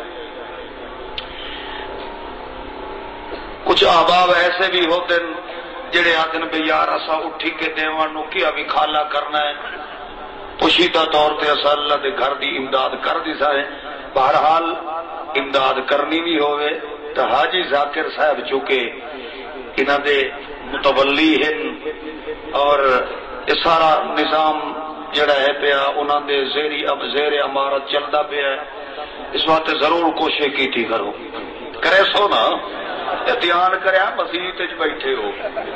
کچھ احباب ایسے بھی ہوتے ہیں جڑے آدن بے یار اسا اٹھی کے دیوان نو کیا بھی کھالا کرنا ہے پوشیدہ طور تے اسا اللہ دے گھر دی امداد کر دی سائے. بہرحال امداد کرنی بھی ہوئے تو حاجی ذاکر صاحب چونکہ انہاں دے متولی ہیں اور یہ سارا نظام جڑا ہے پیا انہاں دے زیری اب زیر امارت چلدا پیا ہے، اس واسطے ضرور کوشش کیتی کرو، کرے سو نا دھیان کریا مسیت وچ بیٹھے ہو،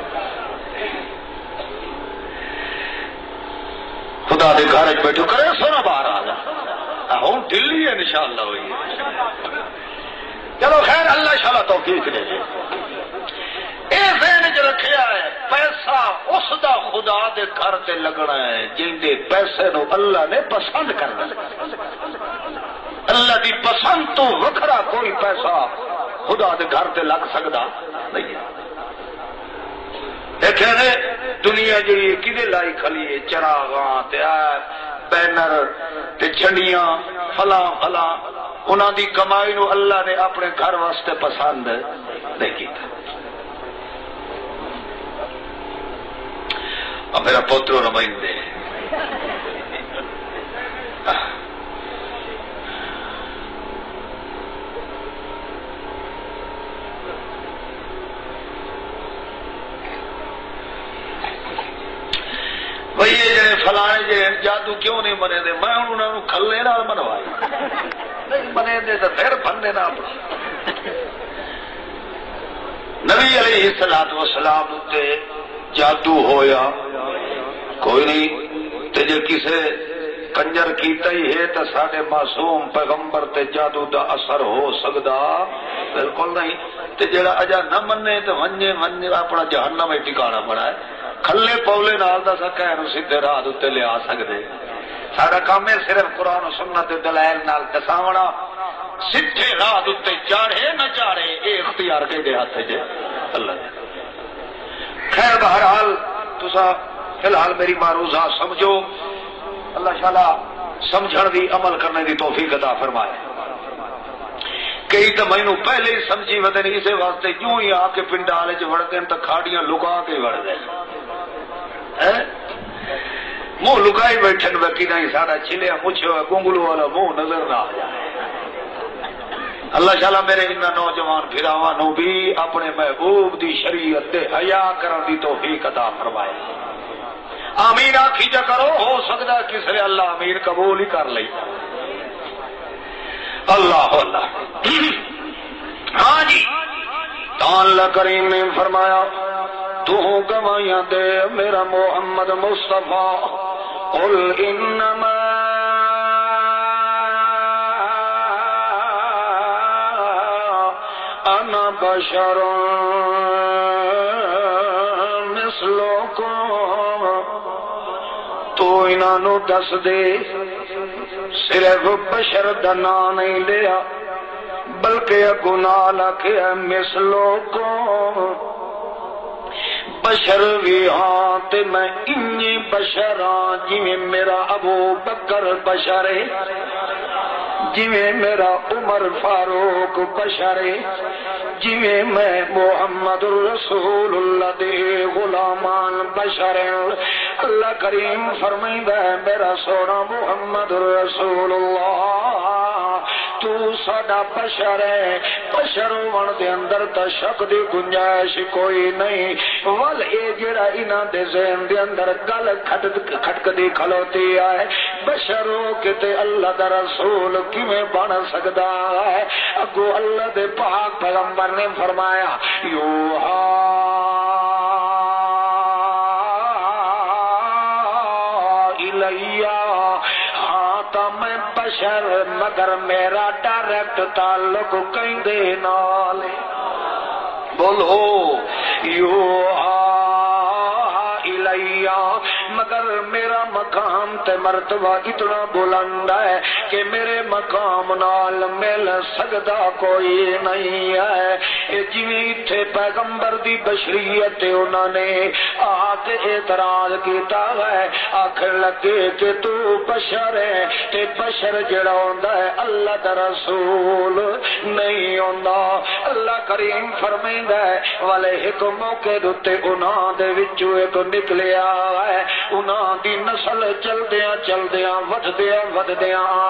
خدا دے گھر وچ بیٹھو، کرے سو نا باہر آ جا ہوں دلی ہے انشاءاللہ ہوئی چلو خیر اللہ شاء توفیق دے دے۔ اے ذہن چ رکھیا ہے پیسہ اس دا خدا دے گھر تے لگنا ہے جن دے پیسے نو اللہ نے پسند کرنا، اللہ دی پسند تو وکھرا کوئی پیسہ خدا دے گھر تے لگ سکدا نہیں ہے۔ دیکھے نے دنیا جڑی کدے لائی کھلی ہے، چراغاں تے بینر تے جھنڈیاں فلاں فلاں، انہاں دی کمائی نو اللہ نے اپنے گھر واسطے پسند نہیں کیتا۔ اور میرا پوتر نمائندے بھئی یہ جڑے فلانے جڑے جادو کیوں نہیں منے دے، میں انہوں نے کھلے نال منوائی نہیں منے دے تو پھر بننے نہ اپنا۔ نبی علیہ الصلوۃ والسلام تے جادو ہویا کوئی نہیں، تے جے کسے کنجر کیتا ہی ہے تو ساڈے معصوم پیغمبر تے جادو دا اثر ہو سکدا؟ بالکل نہیں۔ تے جڑا اجا نہ منے تے ونجے ونجے اپنا جہنم وچ ٹھکانا بنائے، کھلے پولے نال دا سکے نو سیدھے راہ تے لے آ سکدے۔ ساڈا کام ہے صرف قرآن و سنت دے دلائل نال دساونا، سیدھے راہ تے چاڑھے نہ چاڑھے اے اختیار کے دے ہاتھ وچ اللہ دے۔ خیر بہرحال تسا فی الحال میری معروضہ سمجھو، اللہ شاءاللہ سمجھن دی عمل کرنے دی توفیق عطا فرمائے۔ کئی تو مینو پہلے ہی سمجھی ودے نہیں، اسے واسطے یوں ہی آ کے پنڈال چ وڑ گئے تو کھاڑیاں لکا کے وڑ گئے، منہ لکائی بیٹھے وکی نہیں ساڑا چھلیا مچھے ہوئے گونگلو والا منہ نظر نہ آ جائے۔ اللہ شاءاللہ میرے ان نوجوان پھراواں نو بھی اپنے محبوب دی شریعت تے حیا کرن دی توفیق عطا فرمائے۔ آمین آکھی جا کرو، ہو سکتا ہے کس نے اللہ امین قبول ہی کر لئی۔ اللہ اللہ ہاں جی، تو اللہ کریم نے فرمایا تو گواہیاں دے میرا محمد مصطفیٰ، قل انما انا بشر مثلکم، تو انہاں نو دس دے صرف بشر دا نام نہیں لیا بلکہ گناہ لکھے مثلکم، بشر بھی ہاں تے میں انی بشر ہاں، جویں میرا ابو بکر بشر ہے، جویں میرا عمر فاروق بشر ہے، جویں میں محمد رسول اللہ دے غلامان بشر ہیں۔ اللہ کریم فرمائندا ہے میرا سونا محمد رسول اللہ تو ساڈا بشر ہے، بشر ہون دے اندر تا شک دی گنجائش کوئی نہیں، ول اے جڑا انہاں دے ذہن دے اندر گل کھٹکدی کھلوتی ہے، بشر ہو کے تے اللہ دا رسول کیویں بن سکدا ہے؟ اگو اللہ دے پاک پیغمبر نے فرمایا یوحا الیہ، ہاں تا میں بشر مگر میرا ڈائریکٹ تعلق کیندے نال، بولو یوحا الیہ، مگر میرا مقام تے مرتبہ اتنا بلند ہے کہ میرے مقام نال مل سکدا کوئی نہیں ہے۔ جویں تھے پیغمبر دی بشریت تے انہاں نے آ کے اعتراض کیتا ہے، آکھن لگے کہ تو بشر ہے تے بشر جڑا ہوندا ہے اللہ دا رسول نہیں ہوندا۔ اللہ کریم فرمائندا ہے والے ایک موقع تے انہاں دے وچوں ایک نکلیا ہے، انہاں دی نسل چلدیاں چلدیاں وددیاں وددیاں آ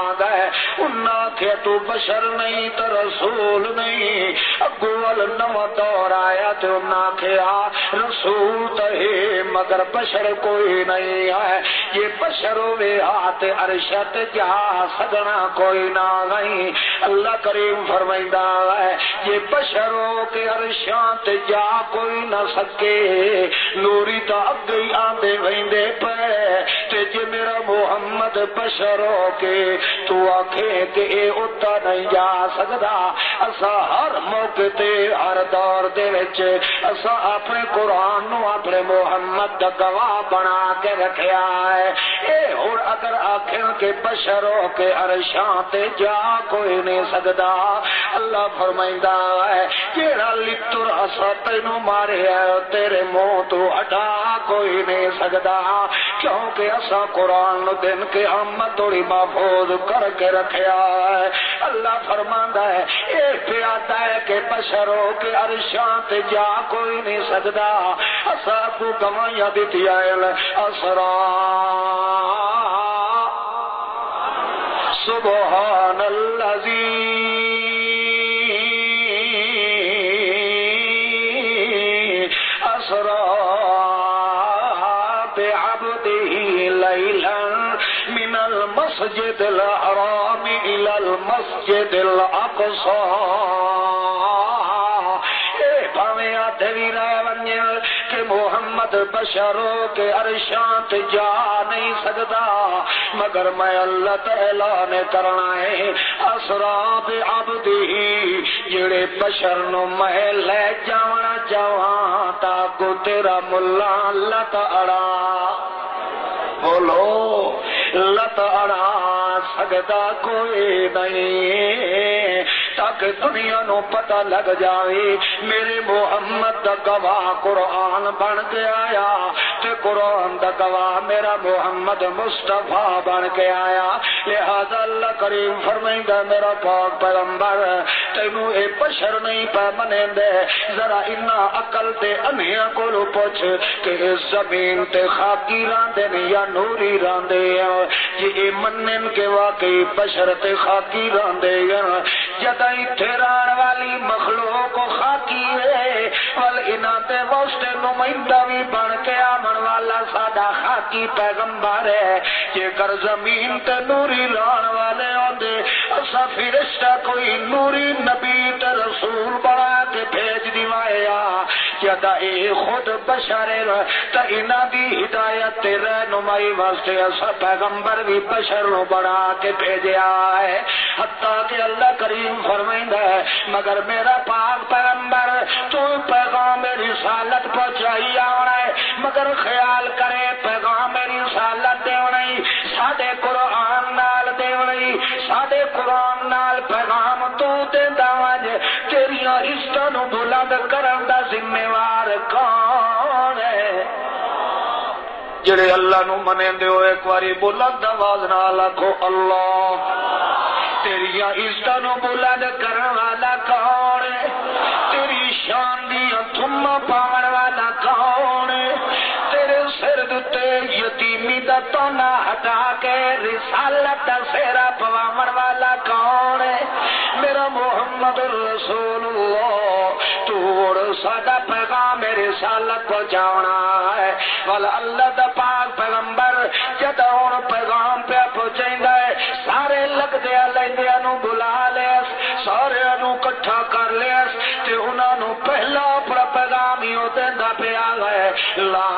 فرماتا ہے انہاں کہ تو بشر نہیں تو رسول نہیں. اگوال نو دور آیا تو انہاں کہ رسول تو ہے مگر بشر کوئی نہیں ہے. یہ بشر ہوئے ہاتھ عرشت جا سگنا کوئی نہ نہیں. اللہ کریم فرمائندہ ہے یہ بشر ہو کے عرشات جا کوئی نہ سکے. نوری تا اگئی آندے ویندے پہ تے جے میرا محمد بشر ہو کے تو آکھے کہ اے اتا نہیں جا سکدا. اسا ہر موقع تے ہر دور دے وچ اسا اپنے قرآن نو اپنے محمد دا گواہ بنا کے رکھیا ہے. اے اور اگر آکھیں کہ بشر ہو کے عرشاں تے جا کوئی نہیں سکدا. اللہ فرمائندا ہے جیڑا لتر اسا تینو مارے ہے تیرے منہ تو ہٹا کوئی نہیں سکدا کیونکہ اسا قرآن نو دن کے قیامت توڑی محفوظ کر کے رکھیا ہے. اللہ فرماندا ہے اے پیادا ہے کہ بشر ہو کے عرشاں تے جا کوئی نہیں سکدا. اسا کو گواہیاں دتی ہے اسرا سبحان الذی اسرا بعبده لیلا من المسجد الحرام الى المسجد الاقصى. اے بھاویں آدھے بھی رہ ونجل کہ محمد بشروں کے عرشاں تے جا نہیں سکدا مگر میں اللہ تعالیٰ نے کرنا ہے اسرا بعبدہ جڑے بشر نو میں لے جاونا چاہاں تاکو تیرا ملا اللہ تعالیٰ بولو لت اڑا سکتا کوئی نہیں تاکہ دنیا نو پتہ لگ جائے میرے محمد دا گواہ قرآن بن کے آیا تے قرآن دا گواہ میرا محمد مصطفیٰ بن کے آیا. لہذا اللہ کریم فرمائندا میرا پاک پیغمبر تینو اے بشر نہیں پہ منے دے ذرا انہا عقل تے انہیاں کو لو پوچھ کہ اس زمین تے خاکی راندے نے یا نوری راندے یہ اے منن کے واقعی بشر تے خاکی راندے جدا اتھران والی مخلوق کو خاکی ہے ول انہاں تے واسطے نمائندہ بھی بن کے آمن والا ساڈا خاکی پیغمبر ہے. جے کر زمین تے نوری لان والے ہوندے اسا فرشتہ کوئی نوری نبی تے رسول بنا کے بھیج دیوایا جدا اے خود بشر تے انہاں دی ہدایت تے رہنمائی واسطے اسا پیغمبر بھی بشر نو بنا کے بھیجیا ہے. حتیٰ کہ اللہ کریم فرمائندا ہے مگر میرا پاک پیغمبر تو پیغام رسالت پہنچائی آنا ہے مگر خیال کرے پیغام رسالت دیونا ہی ساڈے قرآن نال دیونا ہی ساڈے قرآن نال پیغام تو دیندا وج تیریاں عزتاں نو بلند کرن دا ذمہ وار کون ہے؟ جڑے اللہ نو منے دے ہو ایک واری بلند آواز نال آکھو اللہ. تیریاں عزتاں نو بلند کرن والا کون ہے؟ تیری شان دی تھما پاون والا کون ہے؟ تیرے سر تے یتیمی دا تونا ہٹا کے رسالت دا سیرا پواون والا کون ہے؟ میرا محمد رسول اللہ تو ساڈا پیغام رسالت پہنچاونا ہے. والا اللہ دا پاک پیغمبر جدا ہن پیغام پہ پہنچیندا ہے سارے لگدے لیندیاں نو بلا لے سارے نو اکٹھا کر لے تے انہاں نو پہلا اپنا پیغام ہی او دیندا پیا ہے لا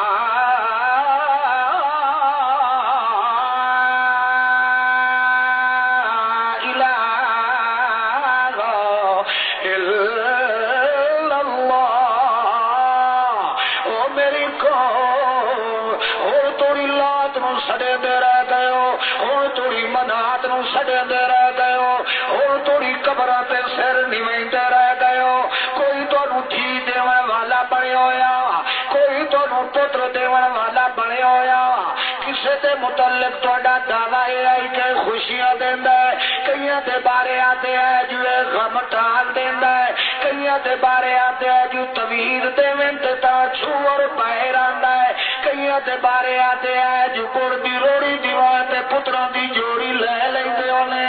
سڑے دے رہ گئے ہو اور تھوڑی قبراں تے سر نیویندے رہ گئے ہو. کوئی تانوں دھی دیون والا بنے ہویا کوئی تانوں پتر دیون والا بنے ہویا. کسے دے متعلق تہاڈا دعوی اے ہے کہ خوشیاں دیندا ہے کئیاں دے بارے آتے ہے جو غم ٹال دیندا ہے کئیاں دے بارے آتے ہے جو تویر دیویں تے تا چھوڑ باہر آندا ہے کئیاں دے بارے آتے ہے جو گڑ دی روڑی دیوار تے پتراں دی جوڑی لے لیندے ہونے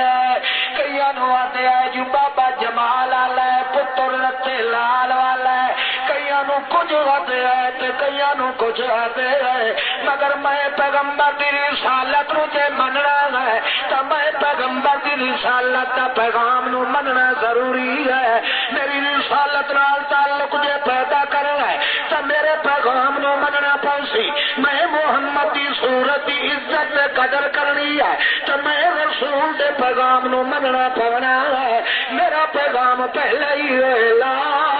لال والا ہے، کئیاں نو کچھ آتے ہے تے کئیاں نو کچھ آتے ہے، مگر میں پیغمبر دی رسالت نو تے مننا ہے تے میں پیغمبر دی رسالت دا پیغام نو مننا ضروری ہے۔ میری رسالت نال تعلق جے پیدا کرنا ہے تے میرے پیغام نو مننا پوسی، میں محمد دی صورت دی عزت تے قدر کرنی ہے تے میں رسول دے پیغام نو مننا پونا ہے۔ میرا پیغام پہلے ہی ہے لا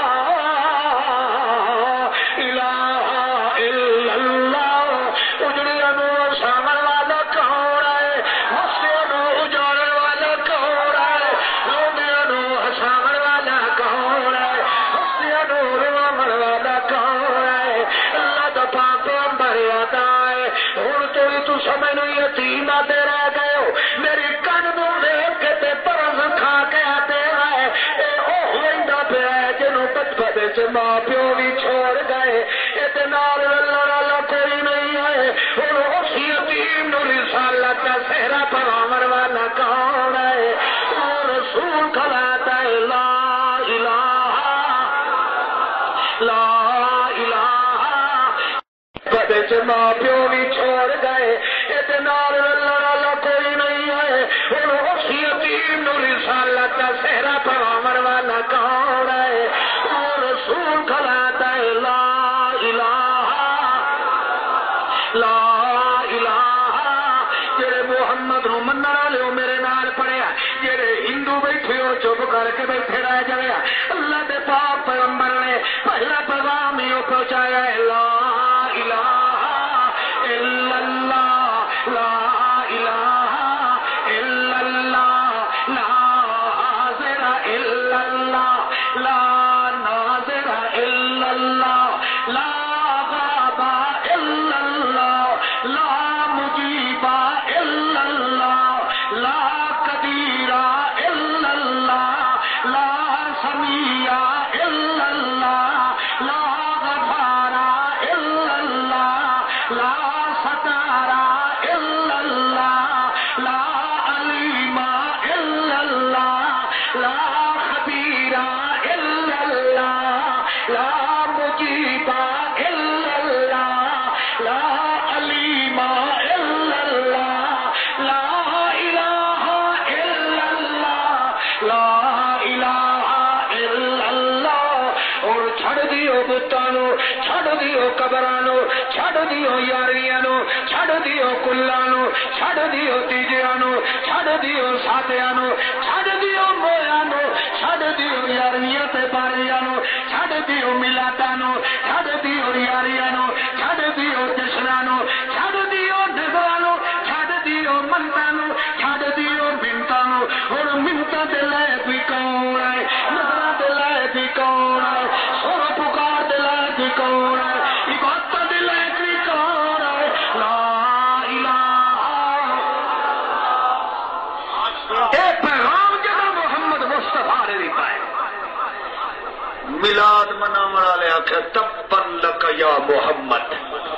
الہ الا اللہ، اجڑیاں نو سامن والا کون ہے، ہستیاں نو اجاڑن والا کون ہے، روندیاں نو ہساون والا کون ہے، ہستیاں نو رواون والا کون ہے، اللہ دا پاک پیغمبر آتا ہے۔ ہن تو بھی تو سمجھ یتیم آتے رہ گئے ہو، میری کن نو دیکھ کے تے پرز کھا کے آتے رہے، اے او ویندا پیا جنوں بچپن چ ماں پیو بھی چھوڑ گئے، اے نال لڑن والا کوئی نہیں ہے۔ ہن اس یتیم نو رسالت دا صحرا پاون والا کون ہے؟ او رسول کھلاتا ہے لا الہ لا الہ، بچپن چ ماں پیو بھی چھوڑ گئے، اے نال لڑن والا کوئی نہیں ہے۔ ہن اس یتیم نو رسالت دا صحرا پاون والا کون ہے؟ او رسول کھلاتا ہے لا الہ لا الہ۔ جڑے محمد نو منن والے ہو میرے نال پڑھیا، جڑے ہندو بیٹھے ہو چپ کر کے بیٹھے رہ جایا، اللہ دے پاک پیغمبر نے پہلا پیغام ہی پہنچایا ہے لا الہ الا اللہ لا الہ الا اللہ لا حاضر الا اللہ لا ناظر الا اللہ لا غاب الا اللہ لا مجیب الا اللہ لا قدیر الا اللہ لا سمیع الا اللہ لا غفار الا اللہ لا ستار الا اللہ لا علیم الا اللہ لا خبیر الا اللہ لا مجیب الا اللہ لا علیم الا اللہ لا الہ الا اللہ لا الہ الا اللہ۔ اور چھڑ دیو بتاں نو، چھڑ دیو قبراں نو، چھڑ دیو یاریاں نو، چھڑ دیو کلاں نو، چھڑ دیو تیجیاں نو، چھڑ دیو ساتیاں نو، چھڑ دیو مویاں نو، چھڑ دیو یاریاں تے باریاں نو، چھڑ دیو ملاٹاں نو، چھڑ دیو یاریاں نو، چھڑ دیو جشناں نو، چھڑ دیو نظراں نو، چھڑ دیو منتاں نو، چھڑ دیو منتاں نو۔ ہن منتاں دے لائق بھی کون ہے، نظراں دے لائق بھی کون ہے، سر پکار دے لائق بھی کون ہے، عبادت دے لائق بھی کون ہے؟ لا الہ۔ اے پیغام جڑا محمد مصطفیٰ نے دتا ہے، میلاد مناون والے آکھیا تبن لک یا محمد،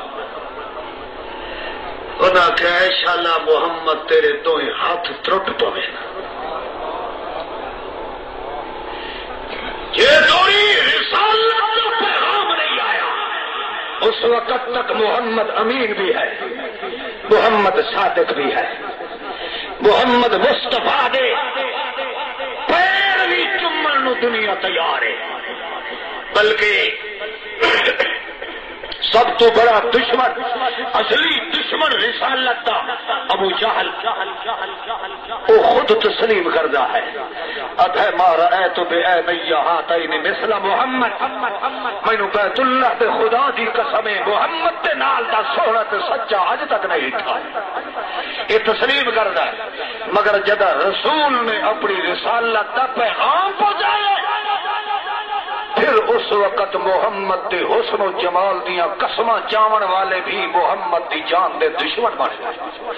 انہاں کہا انشاءاللہ محمد تیرے تو ہاتھ ترٹ پوے نا، یہ دوری رسالت کا پیغام نہیں آیا اس وقت تک محمد امین بھی ہے، محمد صادق بھی ہے، محمد مصطفیٰ دے پیروی چمن نو دنیا تیار ہے، بلکہ سب تو بڑا دشمن، اصلی دشمن رسالت کا ابو جہل، وہ خود تسلیم کردہ ہے، ادھے مارا اے تو بے اے نیا ہاتین مثل محمد، مینو بیت اللہ تے خدا دی قسم محمد تے نال دا سونا تے سچا اج تک نہیں تھا، یہ تسلیم کردہ ہے، مگر جدہ رسول نے اپنی رسالت دا پیغام پہنچایا، پھر اس وقت محمد دے حسن و جمال دیاں قسماں چاون والے بھی محمد دی جان دے دشمن بن گئے۔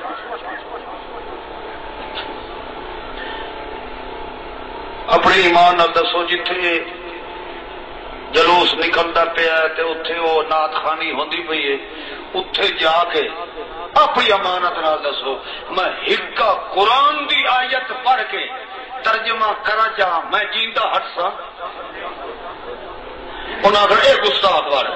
اپنے ایمان نال دسو جتھے جلوس نکلدا پیا تے اوتھے او نعت خوانی ہوندی پئی ہے، اوتھے جا کے اپنی امانت نال دسو میں ہکا قرآن دی آیت پڑھ کے ترجمہ کرا جا میں جیندا ہٹ سا؟ انہاں کہا ایک استاد والے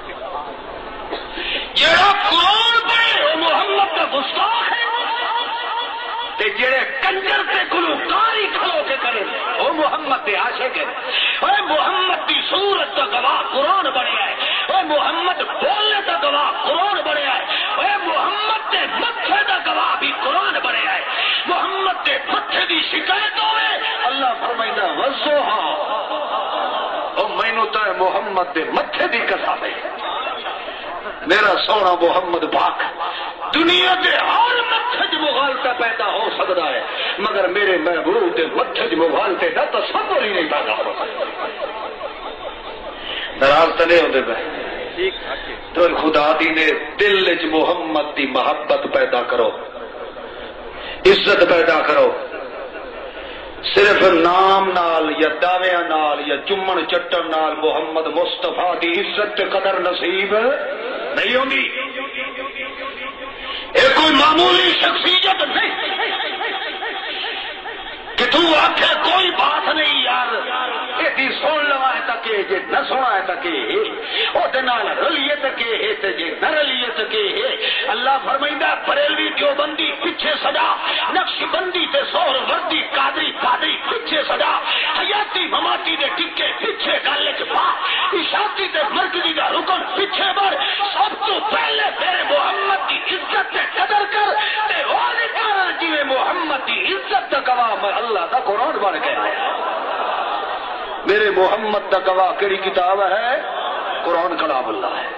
جڑا قرآن پڑھے وہ محمد کا گستاخ ہے تے جڑے کنجر تے گلوکاری کھلو کے کرے وہ محمد دے عاشق ہے. اے محمد دی صورت دا گواہ قرآن بنیا ہے. اے محمد بولنے دا گواہ قرآن بنیا ہے. اے محمد دے متھے دا گواہ بھی قرآن بنیا ہے. محمد دے متھے دی شکایت ہوئے اللہ فرمائندا وضوحا او مینوں تے محمد دے متھے دی قسم ہے. میرا سونا محمد پاک دنیا کے ہر متھج مغالطہ پیدا ہو سکتا ہے مگر میرے محبوب کے متھج مغالطے کا تصور ہی نہیں پیدا ہو سکتا. ناراض تو نہیں ہوتے پہ تو خدا دی نے دل چ محمد دی محبت پیدا کرو عزت پیدا کرو. صرف نام نال یا دعویاں نال یا چمن چٹن نال محمد مصطفیٰ دی عزت تے قدر نصیب نہیں ہوندی. یہ کوئی معمولی شخصیت نہیں کہ تو آخ کوئی بات نہیں یار یہ سن لوا ہے تک جی نہ سنا ہے تک وہ رلیے تک جی نہ رلیے تک. اللہ فرمائندہ بریلوی دیوبندی پیچھے سجا نقش بندی تے سور وردی قادری قادری پیچھے سجا حیاتی مماتی دے ٹکے پیچھے گل چ پا اشاعتی تے مرکزی دا رکن پیچھے بڑھ سب تو پہلے میرے محمد کی عزت تے قدر کر تے وہ کر جی محمد کی عزت دا گواہ میں اللہ دا قرآن بن گیا. میرے محمد دا گواہ کیڑی کتاب ہے؟ قرآن کلام اللہ ہے.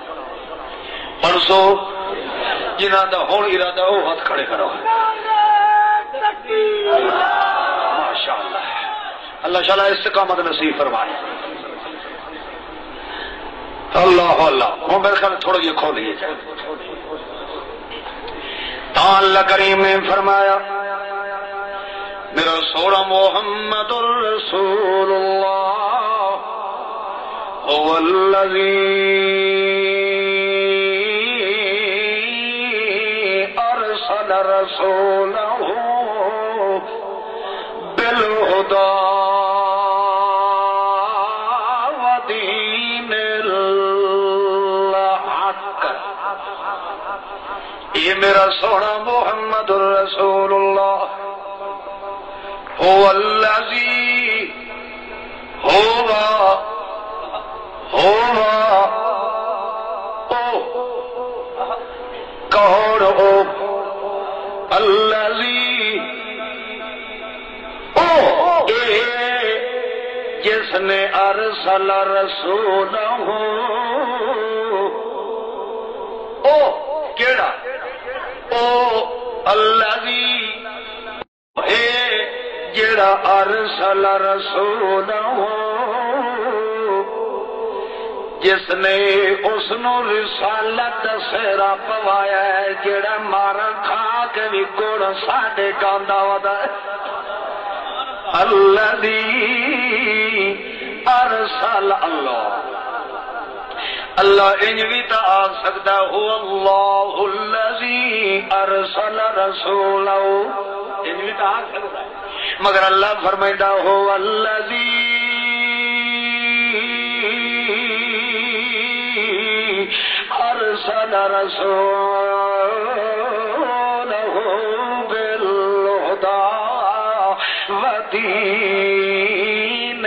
پرسو جنہاں دا ہون ارادہ ہو ہاتھ کھڑے کرو. ماشاء اللہ اللہ شاء اللہ استقامت نصیب فرمائے. اللہ اللہ ہوں میرے خیال تھوڑا یہ کھولیے جائے. تا اللہ کریم نے فرمایا میرا سونا محمد الرسول اللہ هو الذی ارسل رسولہ بالہدی ودین الحق. یہ میرا سونا محمد الرسول اللہ هو الذی ہوا ہوا او کون او الذی او اے جس نے ارسل رسولہ او کیڑا او الذی اے جڑا ارسل رسولہ جس نے اس نو رسالت سیرا پوایا ہے جڑا مارا کھا کے بھی گڑ ساڈے گاندا ودا الذی ارسل اللہ. اللہ انج بھی تا آ سکتا ہو اللہ الذی ارسل رسولہ انج بھی تا آ سکتا ہے مگر اللہ فرمائدہ ہو الذی ارسل رسولہ بالہدی ودین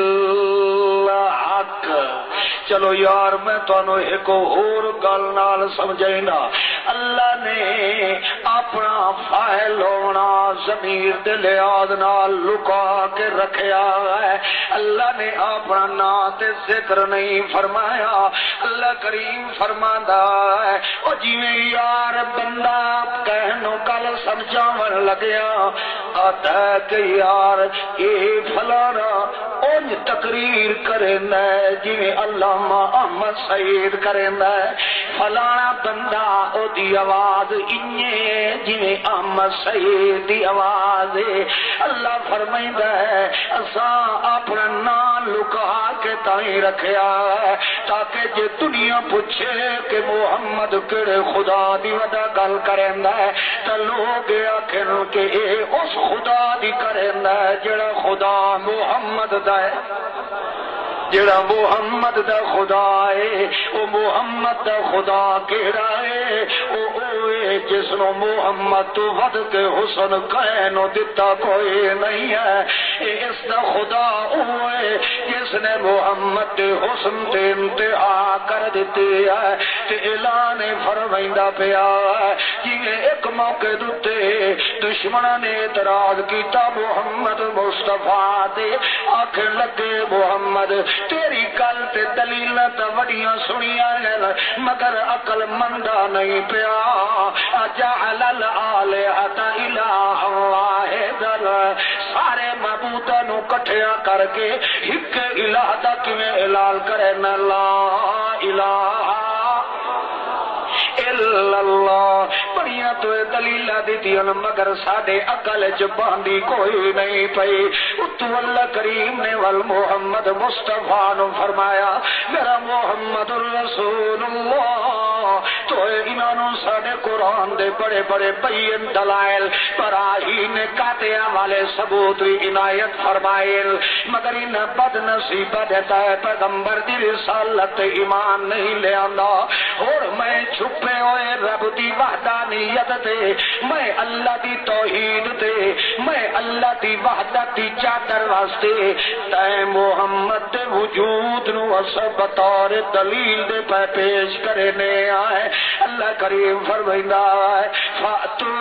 الحق. چلو یار میں تانوں ایک اور گل نال سمجھائنا. اللہ نے اپنا فاعل ہونا ضمیر دے لحاظ نال لکا کے رکھیا ہے. اللہ نے اپنا نام تے ذکر نہیں فرمایا. اللہ کریم فرماندا ہے او جویں یار بندہ کہنو کل سمجھاون لگیا آتا کہ یار اے فلانا اونج تقریر کرنا جویں علامہ احمد سعید کرنا فلانا بندہ او دی آواز انجے جویں احمد سعید دی آواز ہے. اللہ فرمائندا ہے اساں اپنا نام لکا کے تائیں رکھیا ہے تاکہ جے دنیا پوچھے کہ محمد کڑے خدا دی ودا گل کریندا ہے تے لوگ آکھن کہ اے اس خدا دی کریندا ہے جڑا خدا محمد دا ہے. جڑا محمد دا خدا ہے او محمد دا خدا کیڑا ہے او اوے جس نو محمد تو ود کے حسن کینو دتا کوئی نہیں ہے اس دا خدا اوے جس نے محمد دے حسن تے انتہا کر دیتی ہے تے اعلان فرمائندا پیا ہے جویں ایک موقع دتے دشمناں نے اعتراض کیتا محمد مصطفیٰ تے آکھن لگے محمد تیری گل تے دلیل تے وڈیاں سنیاں ہیں مگر عقل مندا نہیں پیا اجعل الالہۃ الہ واحد سارے معبوداں نو کٹھیا کر کے ایک الہ دا کیویں اعلان کرے نا لا الہ الا اللہ بڑیاں تو دلیل دیتیاں مگر ساڈے عقل چ باندھی کوئی نہیں پئی اتو اللہ کریم نے ول محمد مصطفیٰ نو فرمایا میرا محمد الرسول اللہ تو انہاں نو ساڈے قرآن دے بڑے بڑے بین دلائل براہین قاطع والے ثبوت بھی عنایت فرمائے مگر ان بد نصیبہ دیتا ہے پیغمبر دی رسالت ایمان نہیں لے آندا اور میں چھپے ہوئے رب دی وحدانیت تے میں اللہ دی توحید تے میں اللہ دی وحدت دی چادر واسطے تے محمد دے وجود نو اس بطور دلیل دے پہ پیش کرنے آئے اللہ کریم فرمائندا ہے فاتو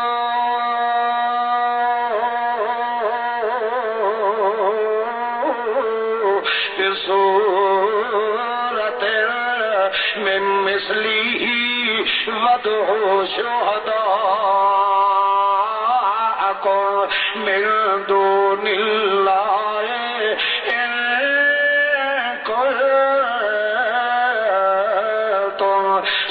بصورت من مثلی وَادْعُوا شُهَدَاءَكُم مِّن دُونِ اللَّهِ إِن كُنتُمْ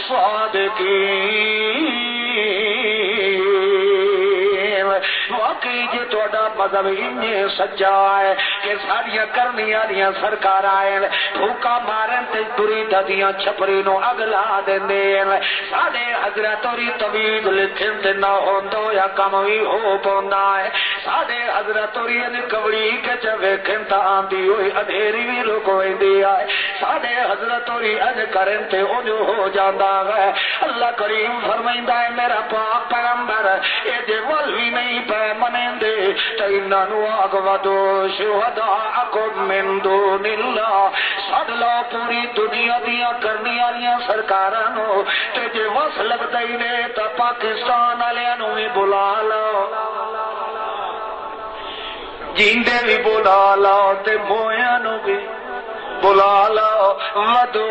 صَادِقِينَ واقعی جی تہاڈا مذہب انہیں سچا ہے کہ ساڈیاں کرنی والیاں سرکار آئے بھوکا مارن تے دوری ددیاں چھپری نو اگلا دیندے ساڈے حضرت اوری طویل لکھن تے نہ ہوندو یا کم وی ہو پوندا ہے ساڈے حضرت اوری نے کبڑی کے چ ویکھن تا آندی ہوئی اندھیری وی رک ویندی ہے ساڈے حضرت اوری اج کرن تے اونج ہو جاندا ہے اللہ کریم فرمائندا ہے میرا پاک پیغمبر اے دے ول وی نہیں پے منیندے تے انہاں نو آگ ودو شہداءکم من دون اللہ سد لو پوری دنیا دیاں کرنی والیاں سرکاراں نو تے جے وس لگدا ہی نے تے پاکستان والیاں نو وی بلا لو جیندے وی بلا لو تے مویاں نو وی بلا لو ودو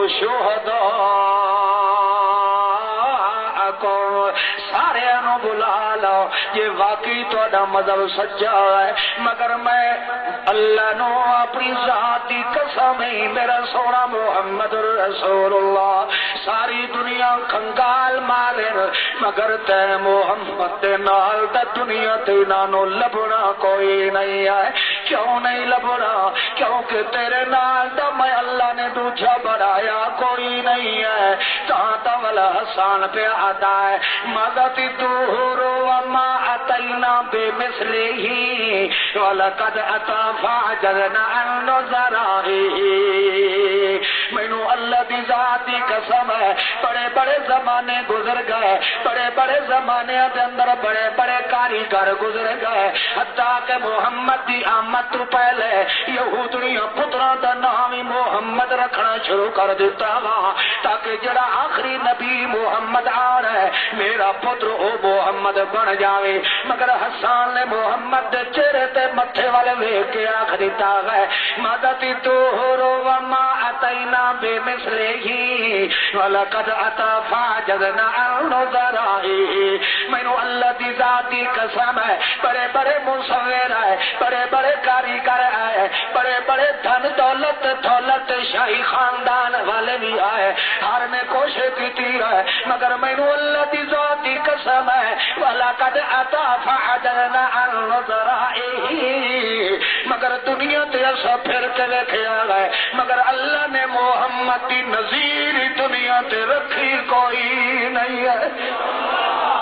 شہداءکم سارے نو بلا لو یہ واقعی تہاڈا مذہب سچا ہے مگر میں اللہ نو اپنی ذات دی قسم ہی میرا سونا محمد رسول اللہ ساری دنیا کنگال مارے مگر تے محمد دے نال تے دنیا تے نانو لبنا کوئی نہیں ہے کیوں نہیں لبنا کیونکہ تیرے نال دا میں اللہ نے دوجا بڑھایا کوئی نہیں ہے تاں تا والا حسان پہ آتا ہے مدد دور وما اتینا بے مثلی ولقد اتا فاجرنا عن نظرائے مینو اللہ دی ذات دی قسم ہے بڑے بڑے زمانے گزر گئے بڑے بڑے زمانے دے اندر بڑے بڑے کاریگر گزر گئے حتیٰ کہ محمد دی آمد تو پہلے یہودیاں پتراں دا نام ہی محمد رکھنا شروع کر دیتا وا تاکہ جڑا آخری نبی محمد آ رہا ہے میرا پتر او محمد بن جاوے مگر حسان نے محمد دے چہرے تے متھے والے ویکھ کے آکھ دیتا ہے مدد تو وما اتینا بے مثلہ ولقد اتا فاجرنا عن نظرائے مینو اللہ دی ذات دی قسم ہے بڑے بڑے مصور ہے بڑے بڑے کاریگر ہے بڑے بڑے دھن دولت دولت شاہی خاندان والے بھی آئے ہر نے کوشش کی ہے مگر مینو اللہ دی ذات دی قسم ہے وَلَقَدْ أَتَى فَعَجَلْنَا عَنْ نُظَرَائِهِ مگر دنیا تے ایسا پھر کے رکھیا گئے مگر اللہ نے محمد کی نظیر دنیا تے رکھی کوئی نہیں ہے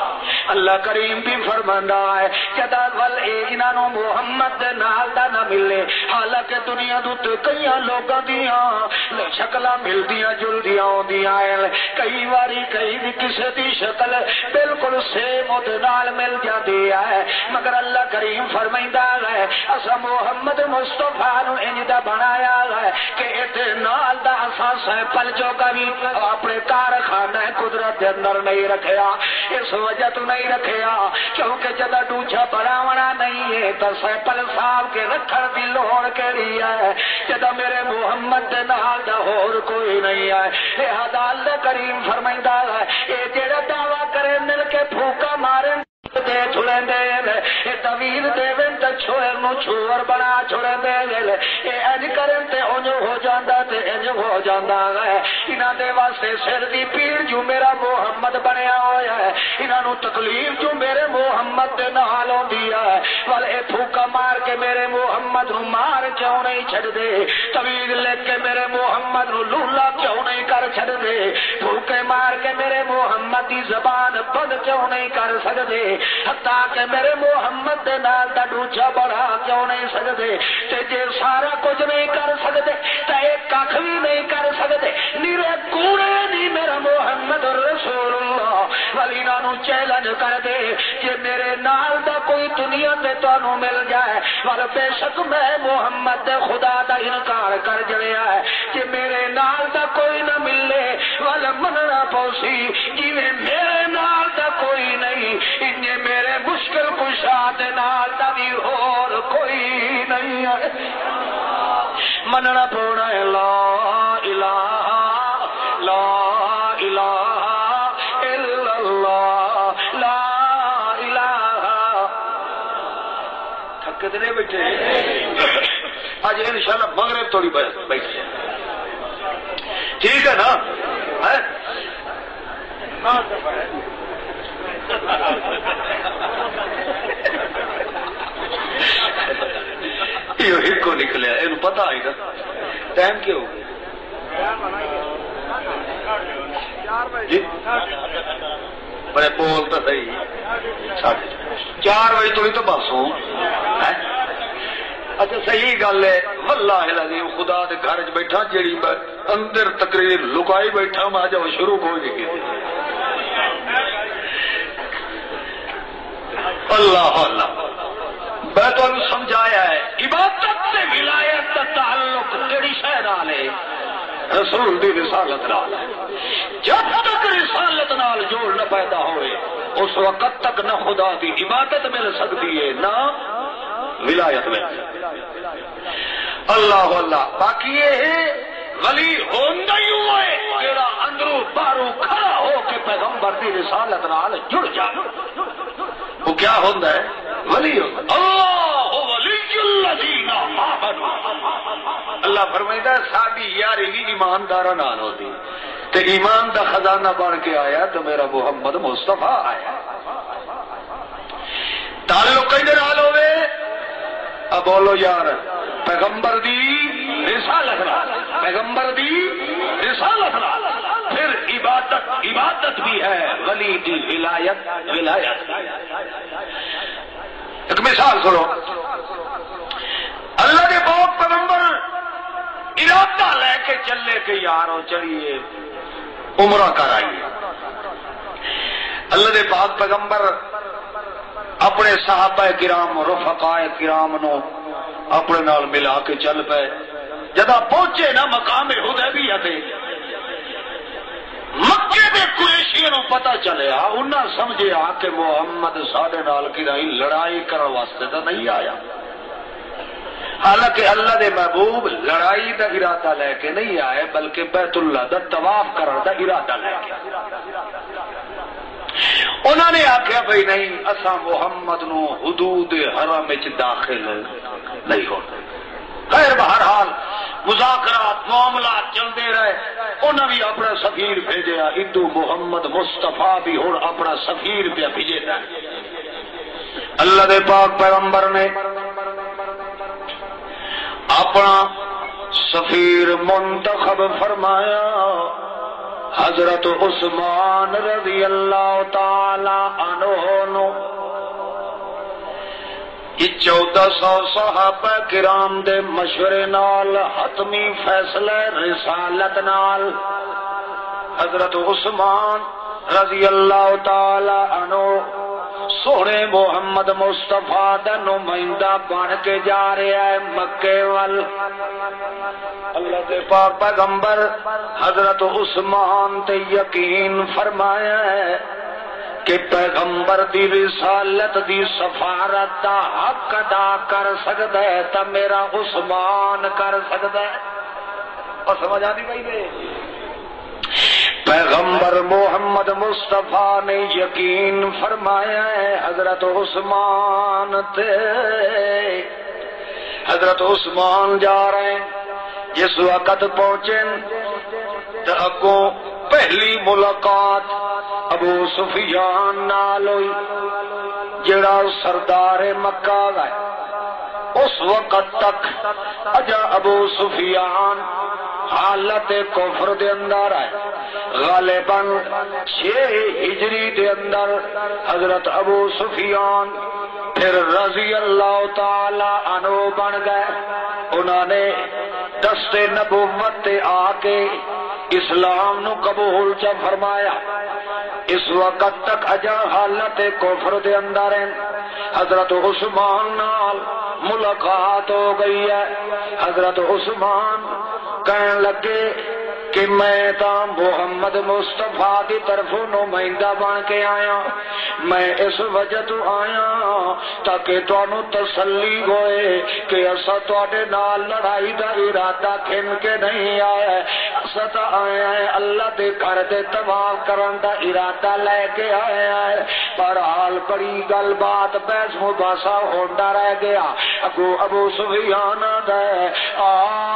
اللہ کریم بھی فرماندا ہے جدا ول اے انہاں نو محمد دے نال دا نہ ملے حالانکہ دنیا دے تے کئی لوکاں دیاں شکلاں ملدیاں جلدیاں ہوندیاں ہیں کئی واری کئی بھی کسے دی شکل بالکل سیم اودے نال مل جاندی ہے مگر اللہ کریم فرمائندا ہے اسا محمد مصطفی نو انج دا بنایا ہے کہ اتے نال دا اساں سیمپل جو کبھی اپنے کارخانہ قدرت دے اندر نہیں رکھیا اس وجہ تو نہیں رکھیا کیونکہ جدا دوجا بناونا نہیں ہے تو سیمپل صاحب کے رکھن دی لوڑ کیڑی ہے جدا میرے محمد دے نال دا ہور کوئی نہیں ہے لہذا اللہ کریم فرمائندا ہے اے جڑا دعویٰ کرے مل کے پھوکا مارے دے چھڑیں دے اے طویل دیویں تے چھوڑ نو چھوڑ بنا چھڑیں دے اے اج کرن تے اونج ہو جاندا تے انج ہو جاندا ہے انہاں دے واسطے سر دی پیڑ جو میرا محمد بنیا ہویا ہے انہاں نو تکلیف جو میرے محمد دے نال ہوندی ہے ول اے پھوکا مار کے میرے محمد نو مار کیوں نہیں چھڈ دے طویل لے کے میرے محمد نو لولا کیوں نہیں کر چھڈ دے پھوکے مار کے میرے محمد دی زبان بند کیوں نہیں کر سکدے حتیٰ کہ میرے محمد دے نال دا دوجا بڑھا کیوں نہیں سکدے تے جے سارا کچھ نہیں کر سکدے تے ایک کھ بھی نہیں کر سکدے نیرے کوڑے دی میرا محمد رسول اللہ ولی نانو چیلنج کر دے کہ میرے نال دا کوئی دنیا تے تانوں مل جائے ول بے شک میں محمد دے خدا دا انکار کر جڑیا ہے کہ میرے نال دا کوئی نہ ملے ول مننا پوسی جویں میرے نال دا کوئی نہیں انجے میرے مشکل کشا دے نال دا بھی اور کوئی نہیں ہے مننا پونا ہے لا الہ لا الہ الا اللہ لا الہ تھکتے نہیں بیٹھے آج انشاءاللہ مغرب تھوڑی بیٹھے ٹھیک ہے نا یہ کو نکلیا یہ پتا ہے نا ٹائم کیوں جی بڑے بول تو صحیح چار بجے تو تو بس ہوں اچھا صحیح گل ہے واللہ العظیم خدا دے گھر چ بیٹھا جیڑی اندر تقریر لکائی بیٹھا میں جب شروع ہو گئی اللہ اللہ میں تو سمجھایا ہے عبادت سے ولایت کا تعلق کیڑی شے نال ہے رسول دی رسالت نال ہے جب تک رسالت نال جوڑ نہ پیدا ہوئے اس وقت تک نہ خدا دی عبادت مل سکتی ہے نہ ولایت میں اللہ اللہ باقی یہ ہے ولی ہوندا ہی ہوا ہے جڑا اندروں باہروں کھڑا ہو کے پیغمبر دی رسالت نال جڑ جائے وہ کیا ہوندا ہے ولی اللہ ولی الذین آمنوا اللہ فرمائدا ساڈی یاری بھی ایمانداراں نال ہوندی تے ایمان دا خزانہ بن کے آیا تو میرا محمد مصطفی آیا تعلق کدے نال ہوے اب بولو یار پیغمبر دی رسالت نال پیغمبر دی رسالت نال پھر عبادت عبادت بھی ہے ولی دی ولایت ولایت ایک مثال سنو اللہ کے پاک پیغمبر ارادہ لے کے چلے کہ یارو چلیے عمرہ کر آئیے اللہ کے پاک پیغمبر اپنے صحابہ کرام رفقاء کرام نو اپنے نال ملا کے چل پے جدا پہنچے نا مقام حدیبیہ تے مکے دے قریشیاں نو پتہ چلیا انہاں سمجھیا کہ محمد ساڈے نال کدی لڑائی کرن واسطے تے نہیں آیا حالانکہ اللہ دے محبوب لڑائی دا ارادہ لے کے نہیں آئے بلکہ بیت اللہ دا طواف کرن دا ارادہ لے کے انہوں نے آخیا بھائی نہیں اساں محمد نو حدود حرم وچ داخل نہیں ہونا خیر بہرحال مذاکرات معاملات چلتے رہے انہوں بھی اپنا سفیر بھیجا ہندو محمد مصطفیٰ بھی ہوں اپنا سفیر پہ بھیجے تھا اللہ دے پاک پیغمبر نے اپنا سفیر منتخب فرمایا حضرت عثمان رضی اللہ تعالی عنہ یہ چودہ سو صحابہ کرام دے مشورے نال حتمی فیصلہ رسالت نال حضرت عثمان رضی اللہ تعالی عنہ سونے محمد مصطفیٰ دا نمائندہ بن کے جا رہا ہے مکے وال. اللہ کے پاک پیغمبر حضرت عثمان تے یقین فرمایا ہے کہ پیغمبر دی رسالت دی سفارت دا حق ادا کر سکتا ہے تا میرا عثمان کر سکتا ہے. اور سمجھ آتی بھائی نے پیغمبر محمد مصطفیٰ نے یقین فرمایا ہے حضرت عثمان تے. حضرت عثمان جا رہے ہیں. جس وقت پہنچے تو اگوں پہلی ملاقات ابو سفیان نال ہوئی جڑا سردار مکہ ہے. اس وقت تک اجا ابو سفیان حالت کفر دے اندر ہے. غالباً چھ ہجری دے اندر حضرت ابو سفیان پھر رضی اللہ تعالی عنہ بن گئے. انہوں نے دست نبوت تے آ کے اسلام نو قبول چا فرمایا. اس وقت تک اجا حالت کفر دے اندر ہیں. حضرت عثمان نال ملاقات ہو گئی ہے. حضرت عثمان کہنے لگے کہ میں تا محمد مصطفیٰ دی طرف نمائندہ بن کے آیا. میں اس وجہ تو آیا تاکہ تانوں تسلی ہوئے کہ اسا تواڈے نال لڑائی دا ارادہ کھن کے نہیں آیا. اسا تا آیا ہے اللہ دے گھر دے طواف کرن دا ارادہ لے کے آیا ہے. پر حال بڑی گل بات بحث مباحثہ ہوندا رہ گیا. اگو ابو سفیان دا آ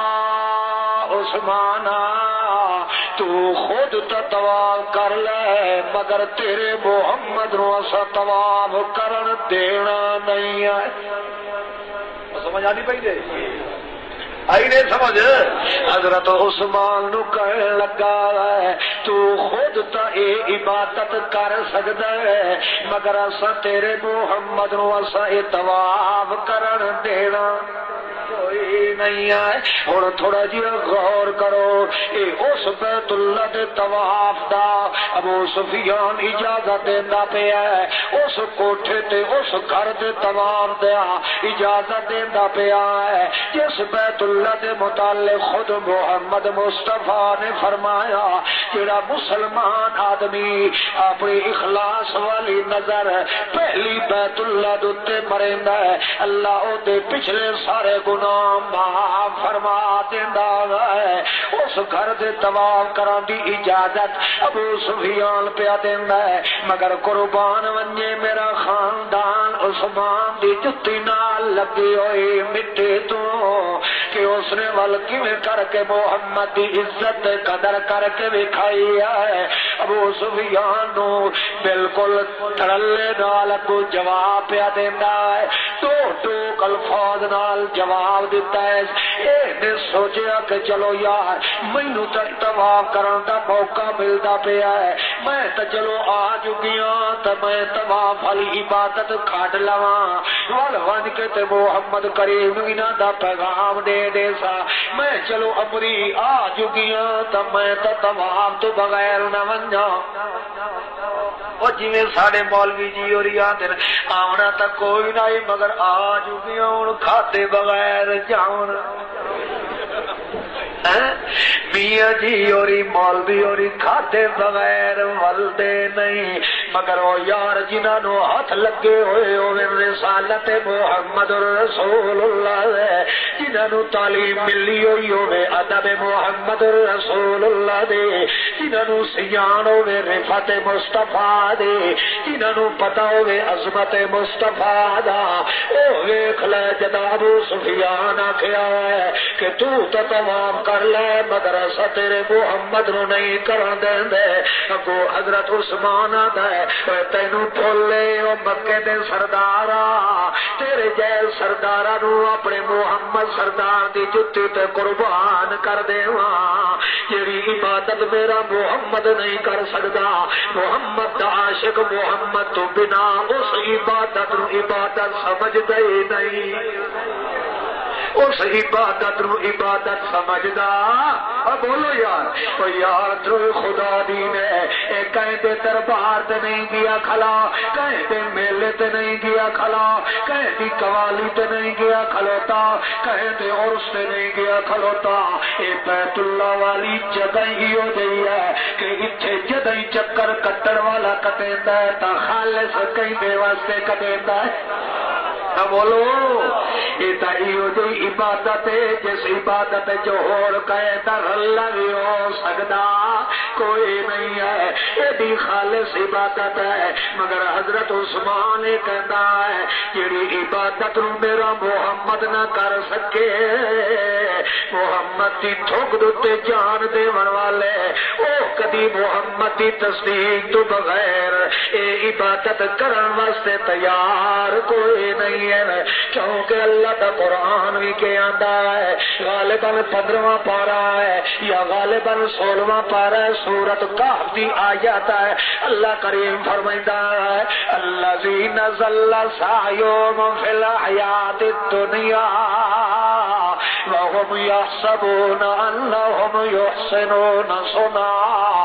عثمان تو خود تا طواف کر لے مگر تیرے محمد نو اسا طواف کرن دینا نہیں ہے. سمجھ آنی پئی دے آئی نہیں سمجھ. حضرت عثمان نو کہنے لگا ہے تو خود تا اے عبادت کر سکتا ہے مگر اسا تیرے محمد نو اسا اے طواف کرن دینا کوئی نہیں ہے. ہن تھوڑا جی غور کرو. اے اس بیت اللہ دے طواف دا ابو سفیان اجازت دیندا پیا ہے. اس کوٹھے تے اس گھر دے طواف دا اجازت دیندا پیا ہے جس بیت اللہ دے متعلق خود محمد مصطفیٰ نے فرمایا جڑا مسلمان آدمی اپنی اخلاص والی نظر پہلی بیت اللہ دے تے مریندا ہے اللہ او دے پچھلے سارے گناہ معاف فرما دیندا ہے. اس گھر دے طواف کران دی اجازت ابو سفیان پیا دیندا ہے مگر قربان ونجے میرا خاندان عثمان دی جتی نال لگی ہوئی مٹی تو کہ اس نے ول کیویں کر کے محمد دی عزت قدر کر کے وکھائی ہے. ابو سفیان نو بالکل تڑلے نال کو جواب پیا دیندا ہے. تو ٹوک الفاظ نال جواب دیتا ہے. اے نے سوچیا کہ چلو یار مینوں تے طواف کرن دا موقع ملدا پیا ہے. میں تے چلو آ چکیاں تے میں طواف والی عبادت کھڈ لواں ول ون کے تے محمد کریم انہاں دا پیغام دے دے سا. میں چلو امری آ چکیاں تے میں تے طواف تو بغیر نہ ونجاں. او جویں ساڈے مولوی جی اور آندے آونا تا کوئی نہیں مگر آ چکیاں ہن کھاتے بغیر جاؤن. میاں جی اور مولوی اور کھاتے بغیر ولدے نہیں مگر وہ یار جنہاں نو ہاتھ لگے ہوئے ہوئے رسالت محمد رسول اللہ جنہاں نو تعلیم ملی ہوئی ہوئے ادب محمد رسول اللہ دے جنہاں نو سیان ہوئے رفعت مصطفیٰ دے جنہاں نو پتہ ہوئے عظمت مصطفیٰ دا او ویکھ لے جدا ابو سفیان آکھیا ہے کہ تو تا طواف کر لے مگر اسا تیرے محمد نو نہیں کرن دیں دے. اگو حضرت عثمان آدھا ہے ہے تینوں بھولے او مکے دے سردارا تیرے جیل سردارا نو اپنے محمد سردار دی جتی تے قربان کر دیواں جیڑی عبادت میرا محمد نہیں کر سکتا محمد دا عاشق محمد تو بنا اس عبادت نو عبادت سمجھدا ہی نہیں اس عبادت نو عبادت سمجھدا اب بولو یار او یار تو خدا دی نے اے کہیں دے دربار تے نہیں گیا کھلا کہیں دے میلے تے نہیں گیا کھلا کہیں دی قوالی تے نہیں گیا کھلوتا کہیں دے عرس تے نہیں گیا کھلوتا اے بیت اللہ والی جگہ ہی ہو گئی ہے کہ اتھے جدہ ہی چکر کٹڑ والا کٹیندا ہے تا خالص کہیں دے واسطے کٹیندا ہے نہ بولو یہ تائیو دی عبادت ہے جس عبادت جو اور کہے در اللہ بھی ہو سکتا کوئی نہیں ہے یہ بھی خالص عبادت ہے مگر حضرت عثمان کہتا ہے جیڑی عبادت نو میرا محمد نہ کر سکے محمد دی تھوک دوتے جان دے من والے او کدی محمد دی تصدیق تو بغیر اے عبادت کرن واسطے تیار کوئی نہیں ہے کیونکہ اللہ دا قرآن بھی کہ آندا ہے غالباً پندرواں پارا ہے یا غالباً سولہواں پارا ہے سورۃ کہف دی آیات ہے اللہ کریم فرمائندا ہے الذین ضل سعیہم فی الحیاۃ الدنیا وهم يحسبون انهم يحسنون صنعا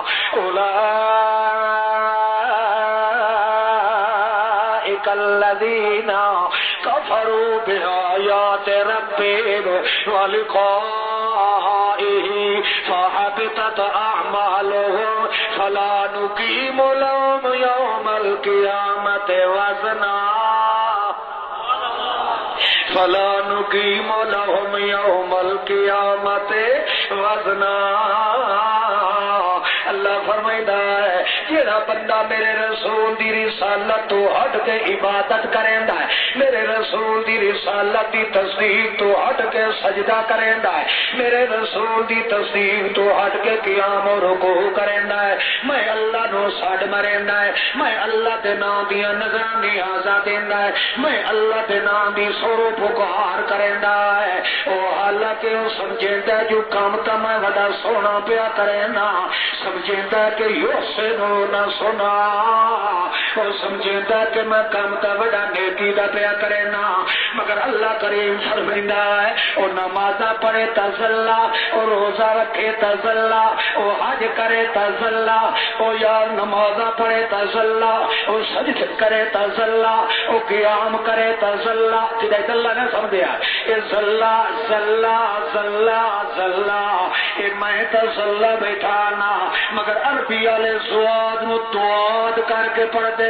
اولئک الذین كفروا بآيات ربهم ولقائه فحبطت أعمالهم فلا نقيم لهم يوم القيامة وزنا فلا نقيم لهم يوم القيامة وزنا اللہ فرمائیدا ہے جیڑا بندہ میرے رسول دی رسالت تو ہٹ کے عبادت کریندا ہے میرے رسول دی رسالت دی تصدیق تو ہٹ کے سجدہ کریندا ہے میرے رسول دی تصدیق تو ہٹ کے قیام و رکوع کریندا ہے میں اللہ نو ساڈ مریندا ہے میں اللہ دے نام دیاں نظراں نیازاں دیندا ہے میں اللہ دے نام دی سورو پکار کریندا ہے او حالانکہ او سمجھدا جو کام تا میں وڈا سونا پیا کرینا سمجھتا کہ یحسنو نہ سنا اور سمجھتا کہ میں کام تا بڑا نیکی دا پیا کرینا مگر اللہ کریم فرمائندا ہے او نمازاں پڑھے تزلا او روزہ رکھے تزلا او حج کرے تزلا او یار نمازاں پڑھے تزلا او سجدہ کرے تزلا او قیام کرے تزلا جدے اللہ نے سمجھیا اے زلا زلا زلا زلا اے میں تزلا بیٹھانا مگر عربی والے سواد نو تواد کر کے پڑھ دے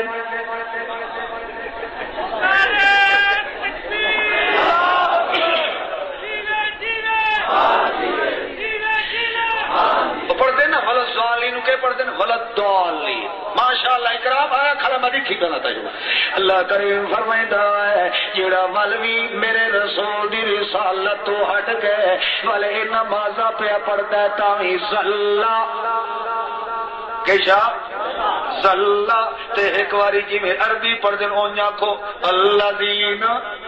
پڑھ دے نا غلط ضالین کے پڑھ دے نا غلط ضالین ماشاءاللہ اکرام آیا کھڑا مدی ٹھیکانا تجربہ اللہ کریم فرمائندا ہے جیڑا مولوی میرے رسول دی رسالت تو ہٹ گئے والے نمازاں پہ پڑھدا ہے تاوی زلا کیشا زلا تے ایک واری جی میں عربی پڑھ دیں اونیا کو الذین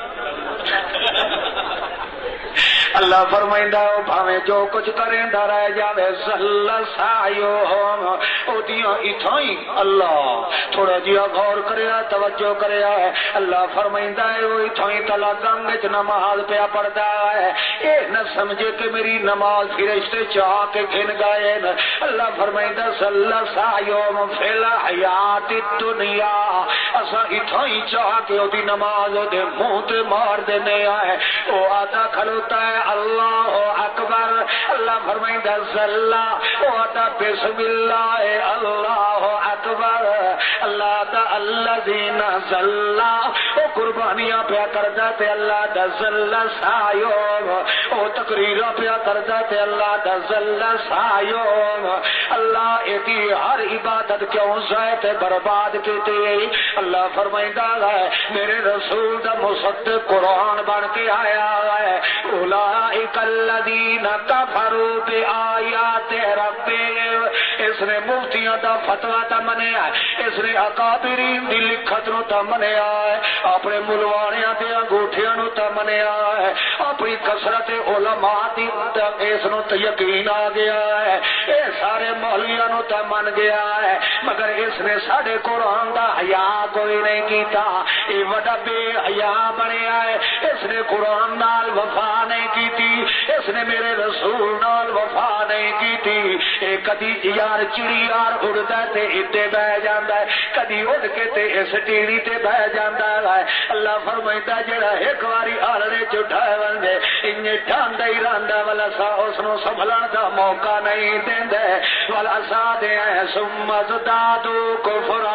اللہ فرمائندا او بھاویں جو کچھ کریندا رہ جاوے زل سعیہم او دیاں ایتھائیں اللہ تھوڑا جیا غور کریا توجہ کریا ہے اللہ فرمائندا ہے او ایتھائیں تلا گنگ وچ نماز پیا پڑھدا ہے اے نہ سمجھے کہ میری نماز فرشتے چاہ کے گھن گئے اللہ فرمائندا زل سعیہم فی الحیاۃ الدنیا اسا ایتھائیں چاہ کے او دی نماز او دے منہ تے مار دینے آئے او آدھا کھلوتا ہے اللہ اکبر اللہ فرمائندا زلا او آتا بسم اللہ اللہ اکبر اللہ دا الذین زلا او قربانیاں پیا کردا تے اللہ دا زلا سایو او تقریرا پیا کردا تے اللہ دا زلا سایو اللہ ایتی ہر عبادت کیوں ضائع تے برباد کیتی اللہ فرمائندا ہے میرے رسول دا مصدق قرآن بن کے آیا ہے اولئک الذین کفروا بآیات ربهم اس نے مفتیاں دا فتوا تا منیا ہے، اس نے اکابرین دی لکھت نو تا منیا ہے، اپنے ملوانیاں دے انگوٹھیاں نو تا منیا ہے، اپنی کثرت علماء دی اس نو تے یقین آ گیا ہے، اے سارے مولویاں نو تا من گیا ہے، مگر اس نے ساڈے قرآن دا حیا کوئی نہیں کیتا، اے وڈا بے حیا بنیا ہے، اس نے قرآن نال وفا نہیں کیتی، اس نے میرے رسول نال وفا نہیں کیتی، اے کدی یار چڑی یار اڑدا تے ادے بہ جاندا ہے، کدی اڑ کے تے اس ٹیڑی تے بہ جاندا ہے۔ اللہ فرمائندا جڑا ایک واری آلڑے چ اٹھائے ونجے انج ٹھاندا ہی رہندا والا سا اس نو سنبھلن دا موقع نہیں دیندا، والا سا دے ثم ازدادو کفرا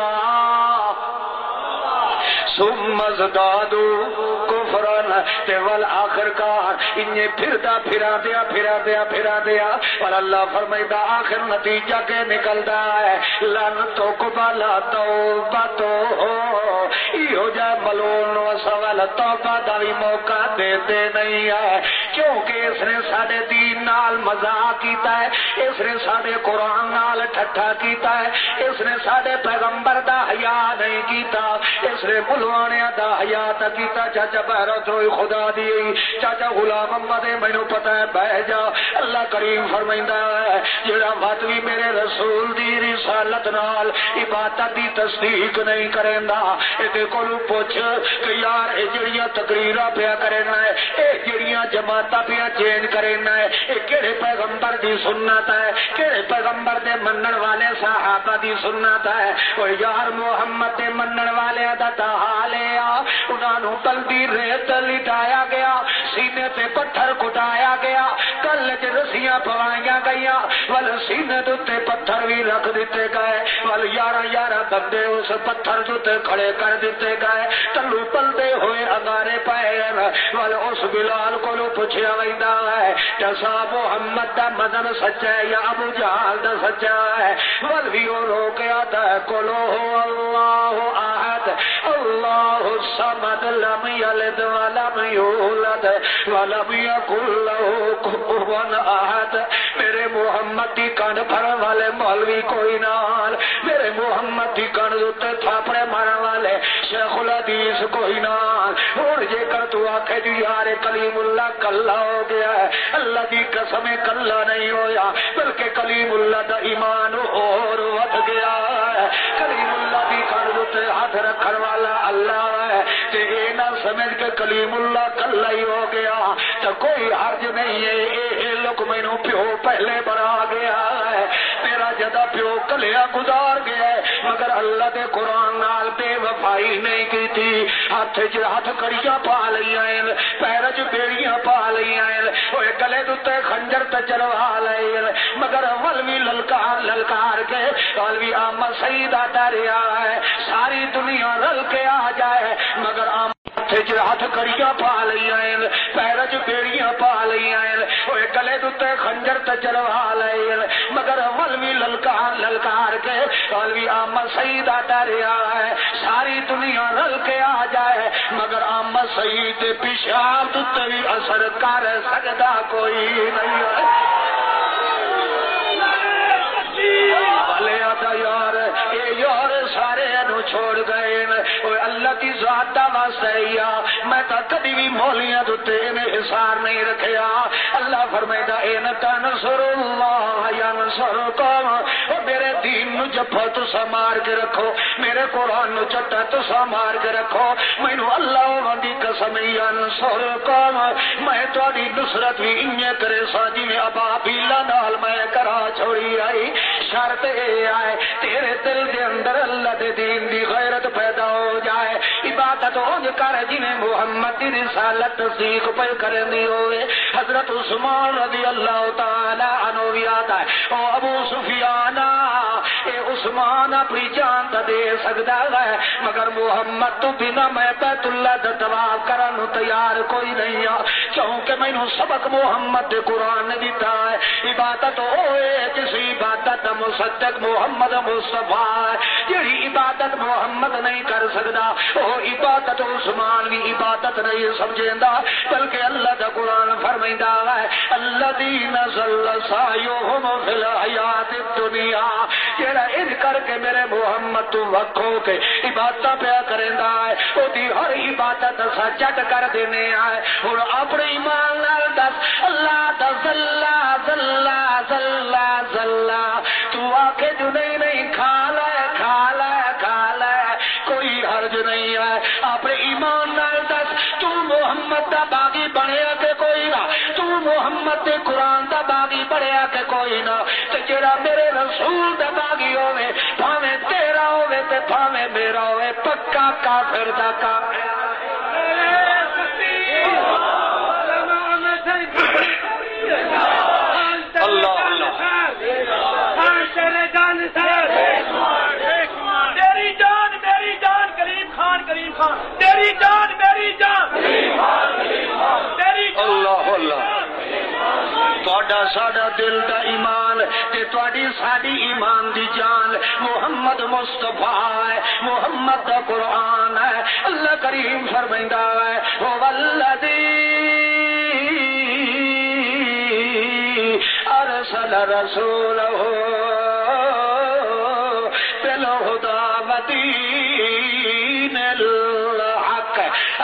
ثم ازدادو کفرن تے والآخر کار انہیں پھردا پھرا دیا پھرا دیا پھرا دیا اور اللہ فرمائدہ آخر نتیجہ کے نکلدا ہے لن تو قبلا توبہ تو ہو ای ہو جائے ملون و سوال توبہ دا بھی موقع دیتے نہیں ہے، کیونکہ اس نے ساڑے دین نال مزاق کیتا ہے، اس نے ساڑے قرآن نال ٹھٹھا کیتا ہے، اس نے ساڑے پیغمبر دا حیا نہیں کیتا، اس نے ملوانیاں دا حیا تا کیتا۔ چاچا بہرت ہوئی خدا دی چاچا غلام محمد مینو پتہ ہے بہ جا، اللہ کریم فرمائندا ہے جڑا وقت بھی میرے رسول دی رسالت نال عبادت دی تصدیق نہیں کریندا اے کولو پوچھ کہ یار اے جڑیاں تقریراں پیا کرنا ہے، اے جڑیاں جماعتاں پیا چینج کرنا ہے، اے کہڑے پیغمبر دی سنت ہے، کہڑے پیغمبر دے منن والے صحابہ دی سنت ہے؟ او یار محمد دے منن والے دا تا حال ہے انہاں نو تلدی ریت لٹایا گیا، سینے تے پتھر کٹایا گیا، کل چ رسیاں پوائیاں گئیاں، ول سینے تے پتھر بھی رکھ دیتے گئے، ول یارہ یارہ بندے اس پتھر تے کھڑے کر دیتے گئے، تلو پلدے ہوئے انگارے پائے، ول اس بلال کو پوچھیا ویندا ہے ٹسا محمد دا مذہب سچا ہے یا ابو جہل دا سچا ہے؟ ول بھی او رو کے آتا ہے کولو اللہ احد اللہ الصمد لم یلد ولم یولد ولم یکن لہ کفوا احد۔ میرے محمد دی کان پھڑن والے مولوی کوئی نال، میرے محمد دی کان تے تھاپڑے مارن والے شیخ الحدیث کوئی نال۔ ہن جے کر تو آکھے جو یار کلیم اللہ کلا ہو گیا ہے، اللہ دی قسم کلا نہیں ہویا بلکہ کلیم اللہ دا ایمان اور ود گیا ہے، کلیم اللہ دی کان تے ہاتھ رکھن والا اللہ ہے تے اے نہ سمجھ کے کلیم اللہ کلا ہی ہو گیا تو کوئی حرج نہیں ہے، اے لوگ مینوں پیو پہلے بنا گیا ہے، میرا جدا پیو کلیا گزار گیا ہے، مگر اللہ دے قرآن نال بے وفائی نہیں کی تھی، ہاتھ چ ہاتھ کڑیاں پا لئیاں پیر چ بیڑیاں پا لئیاں اوے گلے دے خنجر تے چلوا لئے، مگر ولوی للکار للکار کے ولوی آمد سیدہ ڈریا ہے ساری دنیا رل کے آ جائے، مگر آمد ہاتھ کڑیاں پا لئیاں پیر چ بیڑیاں پا لئیاں اوے گلے دے خنجر تے چلوا لئے، مگر ولوی للکار للکار کے ولوی آمد سیدہ ڈریا ہے ساری دنیا رل کے آ جائے، مگر آمد سید پیشاب تے بھی اثر کر سکتا کوئی نہیں ہے۔ یار اے یار سارے نو چھوڑ گئے اللہ کی ذات دا واسطہ میں تا کبھی بھی مولیاں تے میں حصار نہیں رکھیا۔ اللہ فرمائدا ان تنصر اللہ ینصرکم، او میرے دین نو جپا تسا مار کے رکھو، میرے قرآن نو چٹا تسا مار کے رکھو، مینوں اللہ وندی قسم ینصرکم میں تہاڈی نصرت بھی انج کرے سا جویں ابابیل نال میں کرا چھوڑی آئی۔ شرط اے آئے تیرے دل دے اندر اللہ دے دین دی غیرت پیدا ہو جائے، عبادت ہونج کر جنہیں محمد دی رسالت تصدیق پہ کرنی ہوئے۔ حضرت عثمان رضی اللہ تعالی عنہ یاد ہے او ابو سفیان اے عثمان اپنی جان تا دے سکتا ہے مگر محمد تو بنا میں بیت اللہ دا طواف کرن تیار کوئی نہیں آ کیونکہ میں نے سبق محمد دے قرآن نے دیتا ہے عبادت ہوئے جس عبادت مصدق محمد مصطفیٰ ہے جیڑی عبادت محمد نہیں کر سکتا وہ عبادت عثمان بھی عبادت نہیں سمجھیندا بلکہ اللہ دا قرآن فرمائندا ہے الذین ضل سعیہم فی الحیات الدنیا جیڑا ان کر کے میرے محمد تو وکھو کے عبادت پیا کریندا ہے او دی ہر عبادت سا چٹ کر دینے آئے اور اپنے ایمان نال دس اللہ دا ذلہ ذلہ ذلہ ذلہ تو آکے جو نہیں نہیں کھا لے کھا لے کھا لے کوئی حرج نہیں ہے اپنے ایمان نال دس تو محمد دا باغی بنیا کہ کوئی نہ تو محمد دے قرآن دا باغی بنیا کہ کوئی نہ تے جڑا میرے رسول دا باغی ہوئے بھاویں تیرا ہوئے تے بھاویں میرا ہوئے پکا کافر دا کافر اللہ اللہ میری جان میری جان کریم خان کریم خان تیری جان میری جان تیری اللہ اللہ تہاڈا ساڈا دل دا ایمان تے تہاڈی ساڈی ایمان دی جان محمد مصطفیٰ ہے محمد دا قرآن ہے اللہ کریم فرمائندا ہے او والذی ارسل رسولہ بالہدی ودین الحق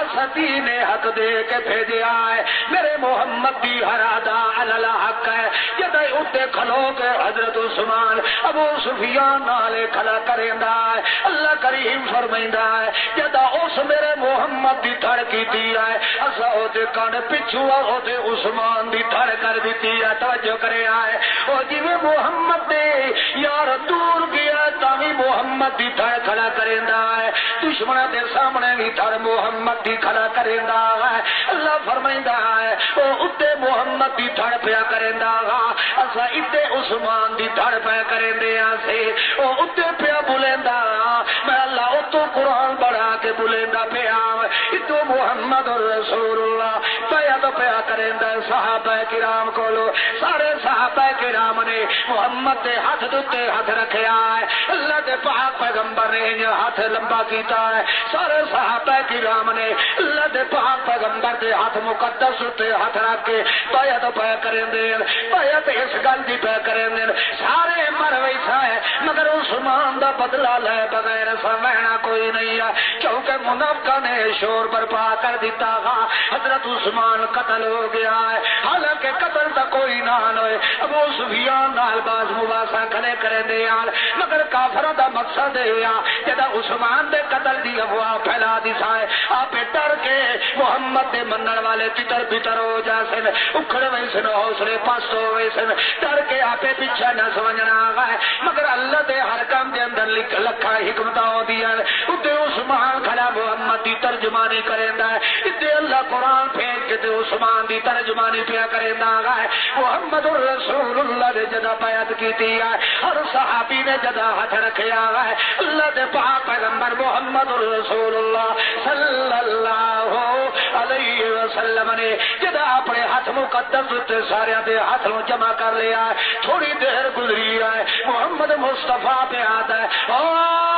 دین حق دے کے بھیجا ہے میرے محمد دی ہر ادا علی الحق ہے جدے اتے کھلو کے حضرت عثمان ابو سفیان نالے کھلا کریندا ہے اللہ کریم فرمائندا ہے جدا اس میرے محمد دی تھڑ کیتی ہے اسا او دے کان پچھو او دے عثمان دی تھڑ کر دیتی ہے توجہ کرے آئے او جویں محمد دے یار دور گیا تاوی محمد دی تھڑ کھڑا کریندا ہے دشمناں دے سامنے بھی تھڑ محمد دی کھڑا کریندا ہے اللہ فرمائندا ہے او اتے محمد دی تھڑ پیا کریندا گا اسا اتے عثمان دی تھڑ پیا کریندے ہاں سے او اتے پیا بولیندا میں اللہ اتو قرآن بڑھا کے بولیندا پیا اتو محمد رسول اللہ پیا تو پیا کریندا صحابہ کرام کولو سارے صحابہ کرام نے محمد دے ہاتھ دتے ہاتھ رکھیا ہے اللہ دے پاک پیغمبر نے ہاتھ لمبا کیتا ہے سارے صحابہ کرام نے اللہ دے پاک پیغمبر دے ہاتھ مقدس تے ہاتھ رکھ کے پایا تو پایا کرندے پایا تے اس گل دی پایا کرندے سارے مر ویسا ہے مگر عثمان دا بدلہ لے بغیر سمجھنا کوئی نہیں ہے کیونکہ منافقہ نے شور برپا کر دیتا گا حضرت عثمان قتل ہو گیا ہے حالانکہ قتل دا کوئی نہ ہوئے ابو سفیان نال باز مباحثہ کھڑے کرندے یار مگر کافراں دا مقصد ہے جدا عثمان دے قتل دی افواہ پھیلا دی سائے آپ ڈر کے محمد دے منن والے تتر بتر ہو جاسن اکھڑ ویسن حوصلے پاس ہو ویسن ڈر کے آپ پیچھے نہ سمجھنا گئے مگر اللہ دے ہر کام دے اندر لکھا حکمتاں ہوندیاں تے عثمان کھڑا محمد دی ترجمانی کریندا ہے تے اللہ قرآن پھینک کے تے عثمان دی ترجمانی پیا کریندا ہے محمد رسول اللہ نے جدا بیعت کیتی ہے ہر صحابی نے جدا ہاتھ رکھیا ہے اللہ دے پاک پیغمبر محمد رسول اللہ صلی اللہ علیہ وسلم نے جدا اپنے ہاتھ مقدس تے سارے دے ہاتھ نو جمع کر لیا ہے تھوڑی دیر گزری ہے محمد مصطفیٰ پہ آتا ہے او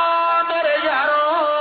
میرے یارو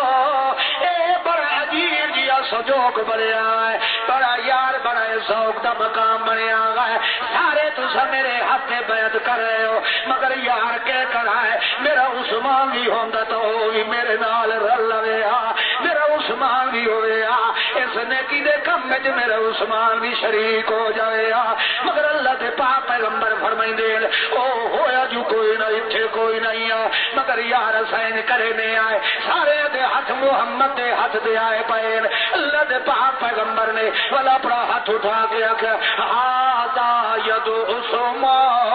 اے بڑا عجیب جیا سجوک بنیا ہے بڑا یار بڑا ذوق دا مقام بنیا ہے سارے تسا میرے ہاتھ بیعت کر رہے ہو مگر یار کہہ کر ہے میرا عثمان بھی ہوندا تو بھی میرے نال رل لوے میرا عثمان بھی ہوئے اس نیکی دے کم میں میرا عثمان بھی شریک ہو جائے مگر اللہ دے پاک پیغمبر فرمائیں دے او ہویا جو کوئی نہ اتھے کوئی نہیں آ مگر یار حسین کرے میں آئے سارے دے ہاتھ محمد دے ہاتھ دے آئے پائن اللہ دے پاک پیغمبر نے والا اپنا ہاتھ اٹھا کے آکھا آتا ید عثمان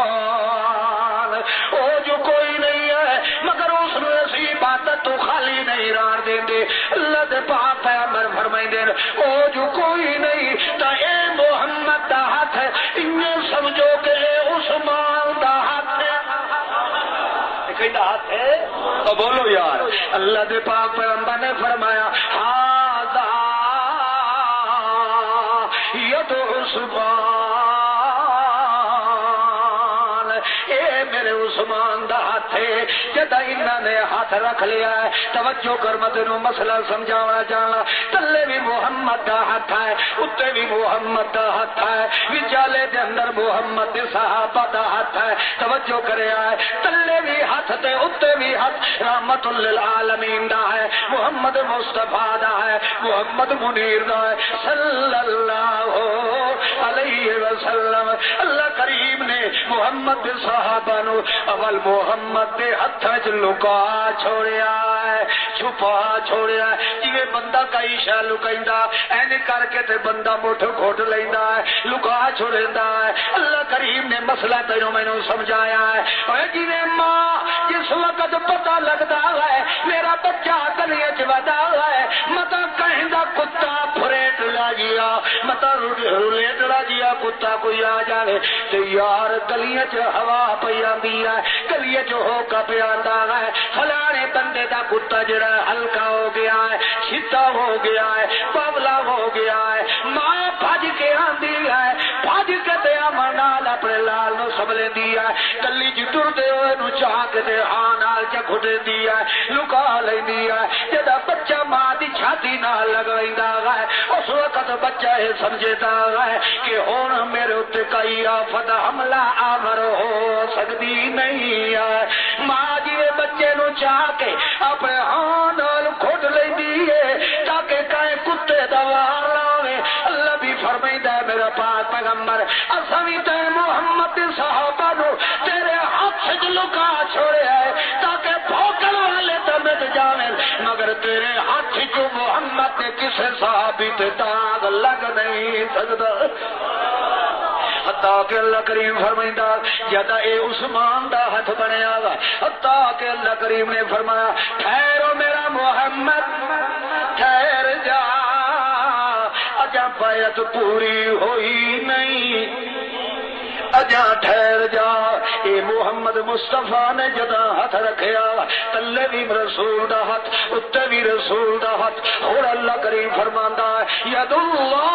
او جو کوئی نہیں ہے مگر اس نے ایسی عبادت تو خالی نہیں ران دیں دے اللہ دے پاک پیغمبر فرمائیں دے او جو کوئی نہیں تا اے محمد دا ہاتھ ہے انہیں سمجھو کہ اے عثمان دا ہاتھ ہے کہندا ہاتھ ہے تو بولو یار اللہ دے پاک پیغمبر نے فرمایا ہاذا ید عثمان، اے میرے عثمان دا ہاتھ ہے جدا انہوں نے ہاتھ رکھ لیا ہے. توجہ کر میں تینوں مسئلہ سمجھانا چاہنا. تلے بھی محمد دا ہاتھ ہے، اتنے بھی محمد دا ہاتھ ہے، وچالے دے اندر محمد دے صحابہ دا ہاتھ ہے. توجہ کرے آئے تلے بھی ہاتھ تے اتنے بھی ہاتھ رحمت للعالمین دا ہے، محمد مصطفیٰ دا ہے، محمد منیر دا ہے صلی اللہ علیہ وسلم. اللہ کریم نے محمد دے صحابہ نو اول محمد دے ہاتھ وچ لکا چھوڑیا ہے، چھپا چھوڑیا ہے. جویں بندہ کئی شے لکائندا این کر کے تے بندہ مٹھ گھٹ لیندا ہے، لکا چھوڑیندا ہے. اللہ کریم نے مسئلہ تینوں مینوں سمجھایا ہے. اے جویں ماں جس وقت پتہ لگدا ہے میرا بچہ گلیاں وچ ودا ہے، متا کہندا کتا پھریٹ لا گیا، متا رولیٹ لا گیا کتا کوئی آ جاوے تے یار گلیاں وچ ہوا پئی آندی ہے، گلیاں وچ ہو کا پیا آندا ہے فلانے بندے دا کتا جڑا ہلکا ہو گیا ہے، سیدھا ہو گیا ہے، باولا ہو گیا ہے. ماں بھج کے آندی ہے، بھج کے تے امن نال اپنے لال نو سمبلیندی ہے، گلی چ ٹردے ہوئے نو چاہ کے تے ہاں نال چکھٹیندی ہے، لکا لیندی ہے. جدا بچہ ماں دی چھاتی نال لگویندا ہے اس وقت بچہ یہ سمجھدا ہے کہ ہن میرے اوتے کئی آفت حملہ آور ہو سکتی نہیں ہے. ماں جی بچے نو چاہ کے اپنے ہاں نال کھٹ لیندی ہے تاکہ کائے کتے دا وار لاوے. اللہ بھی فرمائندا ہے میرا پاک پیغمبر اساں وی تے محمد دے صحابہ نو تیرے ہاتھ وچ لکا چھوڑیا ہے تاکہ بھوکن والے تے مٹ جاویں، مگر تیرے ہاتھ وچ محمد دے کسے صحابی تے داغ لگ نہیں سکدا. حتیٰ کہ اللہ کریم فرمائندا جدا اے عثمان دا ہاتھ بنیا گا، حتیٰ کہ اللہ کریم نے فرمایا ٹھہرو میرا محمد ٹھہر جا، اجا بیعت پوری ہوئی نہیں، اجا ٹھہر جا. اے محمد مصطفیٰ نے جدا ہاتھ رکھیا تلے بھی رسول دا ہاتھ اتنے بھی رسول دا ہاتھ. اور اللہ کریم فرماندا ہے ید اللہ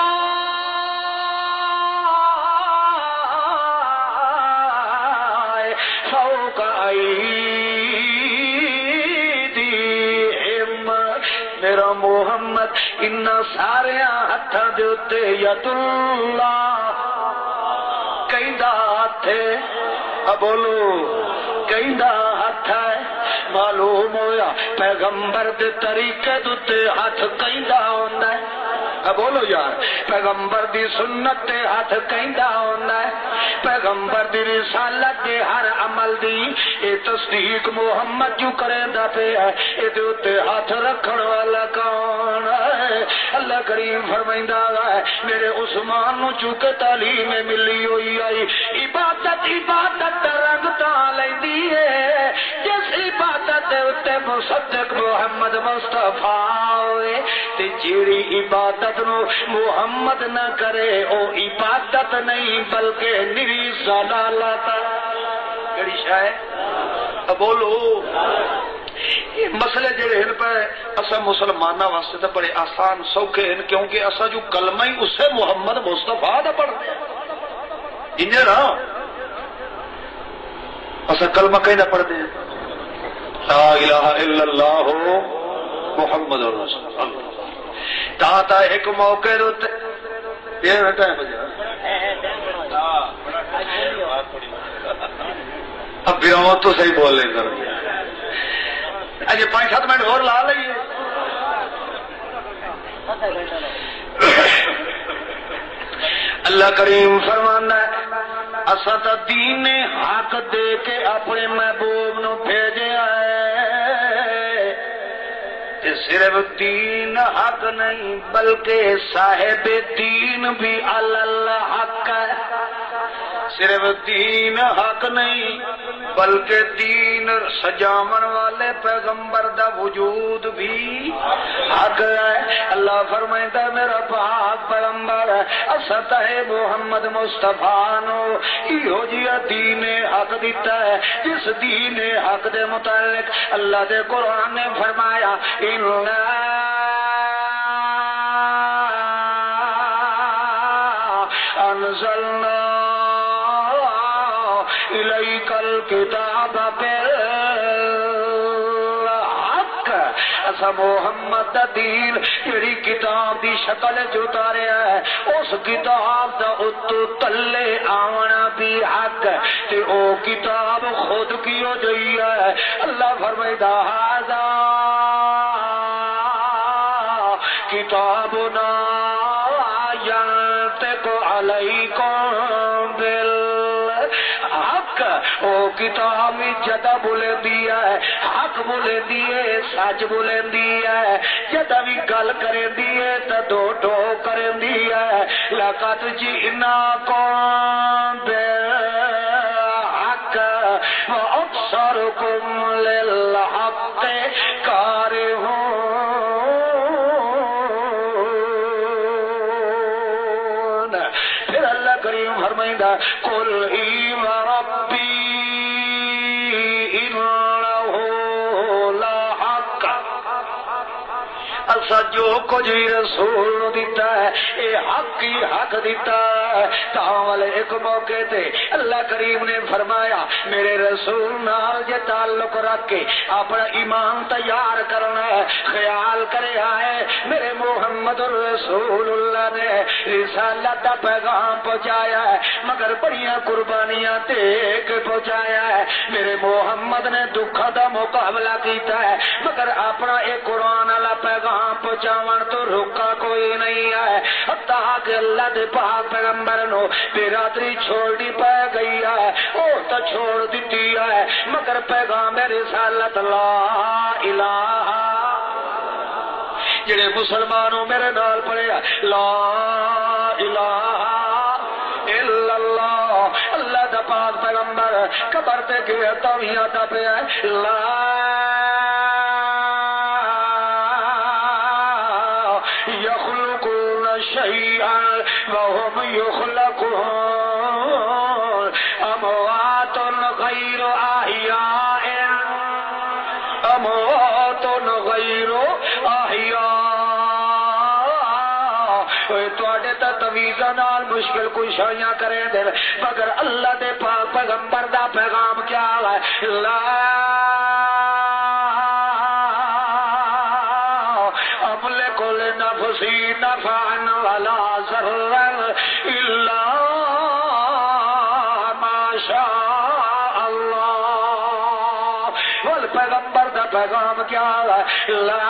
فوق ایدیہم، میرا محمد ان سارے ہاتھاں دے اوتے ید اللہ کہندا ہاتھ ہے. بولو کہندا ہاتھ ہے. معلوم ہویا پیغمبر دے طریقے دے ہاتھ کہندا ہوندا ہے. بولو یار پیغمبر دی سنت تے ہاتھ کہندا ہوندا ہے. پیغمبر دی رسالت دے ہر عمل دی اے تصدیق محمد جو کریندا پیا ہے. اے دے اوتے ہاتھ رکھن والا کون ہے؟ اللہ کریم فرمائندا ہے میرے عثمان نو چونکہ تعلیم ملی ہوئی آئی عبادت عبادت دا رنگ تاں لیندی ہے جس عبادت دے اوتے مصدق محمد مصطفیٰ ہوئے تے جیڑی عبادت نو محمد نہ کرے او عبادت نہیں بلکہ نری ضلالت. کیڑی شے ہے؟ بولو یہ مسئلے جڑے ہیں پہ اسا مسلمانہ واسطے تو بڑے آسان سوکھے ہیں کیونکہ اسا جو کلمہ ہی اسے محمد مصطفیٰ دا پڑھتے ہیں. انہیں نا اسا کلمہ کہیں نہ پڑھتے ہیں لا الہ الا اللہ محمد رسول اللہ. تا ایک موقع روتے یہ ٹائم بجا اب بیاں تو صحیح بول لیں کر اجے پانچ سات منٹ اور لا لئیے. اللہ کریم فرمانا ہے اسا تا دین حق دے کے اپنے محبوب نو بھیجیا ہے. صرف دین حق نہیں بلکہ صاحب دین بھی اللہ حق ہے. صرف دین حق نہیں بلکہ دین سجاون والے پیغمبر دا وجود بھی حق ہے. اللہ فرمائتا ہے میرا پاک پیغمبر اسطح محمد مصطفیٰ نو ایہو جیا دین حق دیتا ہے جس دین حق دے متعلق اللہ دے قرآن نے فرمایا اِنَّا انزلنا الیک الکتاب بالحق. اسا محمد دا دین جڑی کتاب دی شکل جو اتاریا ہے اس کتاب دا اتو تلے آونا بھی حق تے او کتاب خود کی ہو جئی ہے. اللہ فرمائدہ ھذا کتابنا ینطق علیکم بالحق. او کتاب جدا بولے دیا ہے حق بولے دیے سچ بولے دیا ہے جدا بھی گل کرے دیے تا دو ٹو کرے دیا ہے. لقد جئناکم بالحق واکثرکم للحق کارہون. پھر اللہ کریم فرمائندہ قل ای ربی اسا جو کچھ بھی رسول دیتا ہے اے حق ہی حق دیتا ہے. تاول ایک موقع تے اللہ کریم نے فرمایا میرے رسول نال جے تعلق رکھ کے اپنا ایمان تیار کرنا ہے خیال کرے آئے میرے محمد رسول اللہ نے رسالت دا پیغام پہنچایا ہے مگر بڑیاں قربانیاں دے کے پہنچایا ہے. میرے محمد نے دکھا دا مقابلہ کیتا ہے مگر اپنا ایک قرآن والا پیغام پہنچاون تو رکا کوئی نہیں ہے. حتیٰ کہ اللہ دے پاک پیغمبر نو برادری چھوڑی پہ گئی ہے او تو چھوڑ دیتی ہے مگر پیغام رسالت لا الہ جڑے مسلمانوں میرے نال پڑھے لا الہ الا اللہ. اللہ دا پاک پیغمبر قبر تے گئے توحید دا پیا لا يخلقون شيئا وهم يخلقون اموات غير احياء اموات غير احياء. تواڈے تے تویزاں نال مشکل کشائیاں کریں دے مگر اللہ دے پاک پیغمبر دا پیغام کیا ہے لا نفسی نفعا ولا ضرا الا ما شاء اللہ. والپیغمبر دا پیغام کیا ہے لا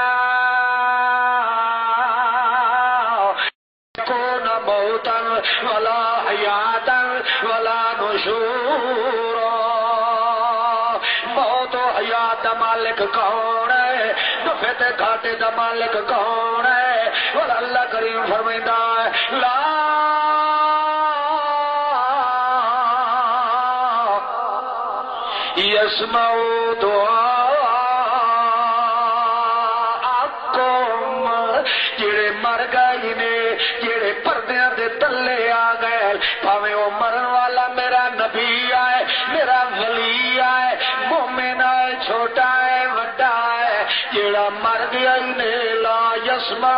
کون موتا ولا حیاتا ولا نشورا. موت و حیات دا مالک کون ہے نفع تے گھاٹے دا مالک کون ہے. اور اللہ کریم فرمائندا ہے لا یسمع دعاءکم. جڑے مر گئے نے جڑے پردیاں دے تلے آ گئے پاویں او مرن والا میرا نبی آئے میرا ولی آئے مومن آئے چھوٹا ہے وڈا ہے جڑا مر گیا نے لا یسمع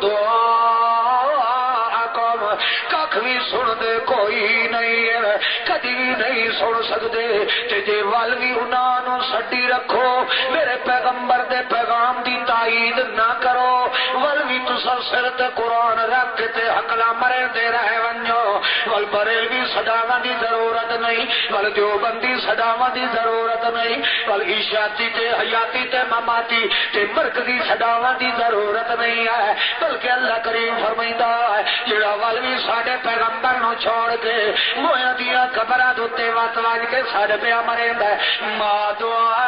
دعاءکم ککھ بھی سن دے کوئی نہیں ہے کدی بھی نہیں سن سکدے. تے جے ول بھی انہاں نوں سڈی رکھو میرے پیغمبر دے پیغام دی تائید نہ کرو ول بھی تساں سر تے قرآن رکھ تے حقلا مرے دے رہے ونجو. ول بریلوی صداواں دی ضرورت نہیں ول دیوبندی صداواں دی ضرورت نہیں ول عشاتی تے حیاتی تے مماتی تے مرکزی صداواں دی ضرورت نہیں ہے بلکہ اللہ کریم فرمائندا ہے جڑا ول بھی ساڈے پیغمبر نو چھوڑ کے مویاں دیاں قبراں دے تے وات واج کے ساڈے پیا مریندا ہے ما دعا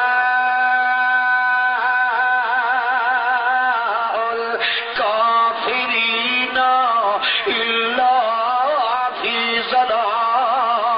الکافرین الا فی ضلال.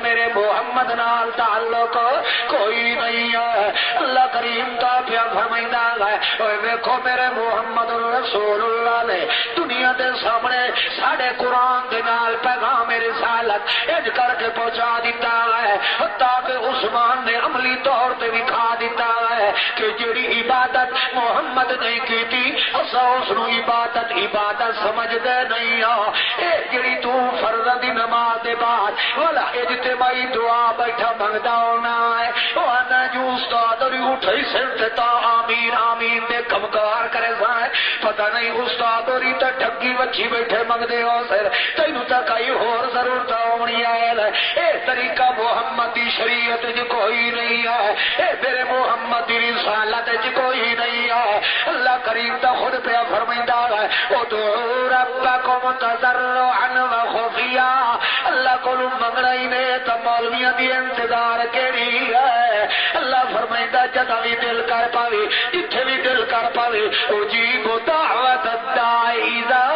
میرے محمد نال تعلق کوئی نہیں ہے. اللہ کریم کا پیا فرمائندا ہے اوے ویکھو میرے محمد رسول اللہ نے دنیا دے سامنے ساڈے قرآن دے نال پیغام رسالت اج کر کے پہنچا دیتا ہے. حتیٰ کہ عثمان نے عملی طور تے دکھا دیتا ہے کہ جڑی عبادت محمد نہیں کیتی اساں اس نو عبادت عبادت سمجھدے نہیں ہاں. اے جڑی تو فرض دی نماز دے بعد والا اجتماعی دعا بیٹھا منگدا ہونا ہے او انا جو استاد اور اٹھئی سر تا آمین آمین دے کمکار کرے سائے پتہ نہیں استاد اور تے ٹھگی وچھی بیٹھے منگدے ہو سر تینوں تا کئی ہور ضرورت ہونی ہے. اے طریقہ محمد دی شریعت وچ کوئی نہیں ہے. اے میرے محمد دی رسالت وچ کوئی نہیں ہے. اللہ کریم تا خود پیا فرمائندا ہے ادعوا ربکم تضرعا وخفیا. اللہ کو منگنا ہی نے تو مولویاں دی انتظار کیڑی ہے. اللہ فرمائندا جدا بھی دل کر پاوی جتھے بھی دل کر پاوی اجیب دعوت الداعی اذا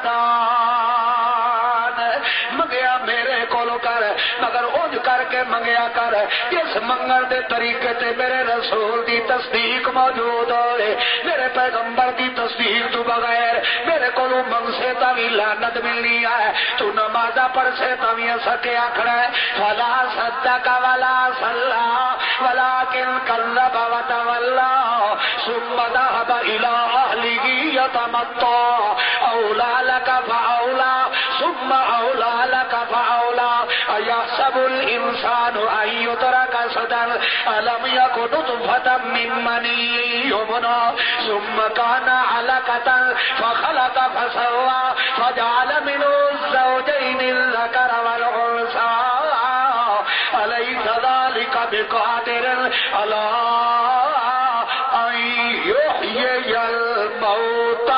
دعان. منگیا میرے کولو کر مگر اونج کر کے منگیا کر اس منگن دے طریقے تے میرے رسول دی تصدیق موجود ہوئے. میرے پیغمبر دی تصدیق تو بغیر میرے کولو منگ سے تا بھی لعنت ملنی ہے. تو نمازہ پڑھ سے تا بھی سکے آکھڑا ہے فلا صدق ولا صلا ولكن كذب وتولى ثم ذهب الى اهله يتمطى اولى لك فاولى ثم اولى لك فاولى ايحسب الانسان ان يترك سدى الم يكن نطفة من مني يمنى ثم كان علقة فخلق فسوى فجعل منه الزوجين الذكر والانثى أليس ذلك بقادر على أن يحيي الموتى.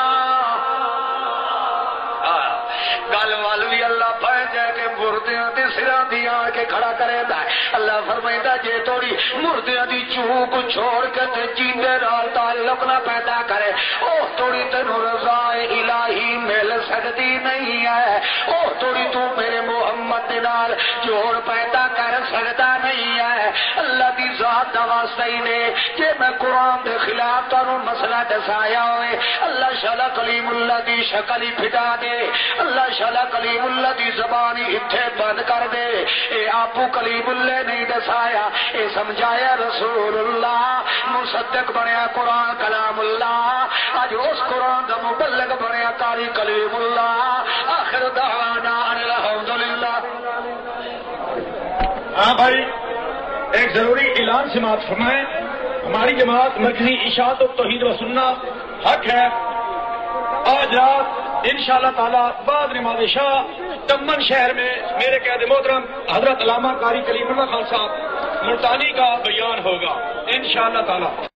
گل وال بھی اللہ پہ جائے کہ مردیاں دی سراں دی آ کے کھڑا کرے دا. اللہ فرمائندا جے توڑی مردیاں دی چوک چھوڑ کے تے جیندے نال تعلق نہ پیدا کرے او توڑی تینوں رضا الہی مل سکتی نہیں ہے. او توڑی تو میرے محمد دے نال جوڑ پیدا کر سکتا نہیں ہے. اللہ دی ذات دا واسطہ ہی نے کہ میں قرآن دے خلاف تانوں مسئلہ دسایا ہوئے اللہ شالا کلیم اللہ دی شکل ہی پھٹا دے. اللہ شالا کلیم اللہ دی زبان ہی اتھے بند کر دے. اے آپو کلیم اللہ نہیں دسایا اے سمجھایا رسول اللہ. مصدق بنیا قرآن کلام اللہ. آج اس قرآن دا مبلغ بنیا قاری کلیم اللہ. آخر دعوانا ان الحمدللہ. ہاں بھائی ایک ضروری اعلان سماعت فرمائیں. ہماری جماعت مرکزی اشاعت و توحید و سنت حق ہے آج رات انشاءاللہ تعالی بعد نماز عشاء تمن شہر میں میرے قید محترم حضرت علامہ قاری کلیم اللہ خان صاحب ملتانی کا بیان ہوگا انشاءاللہ تعالی.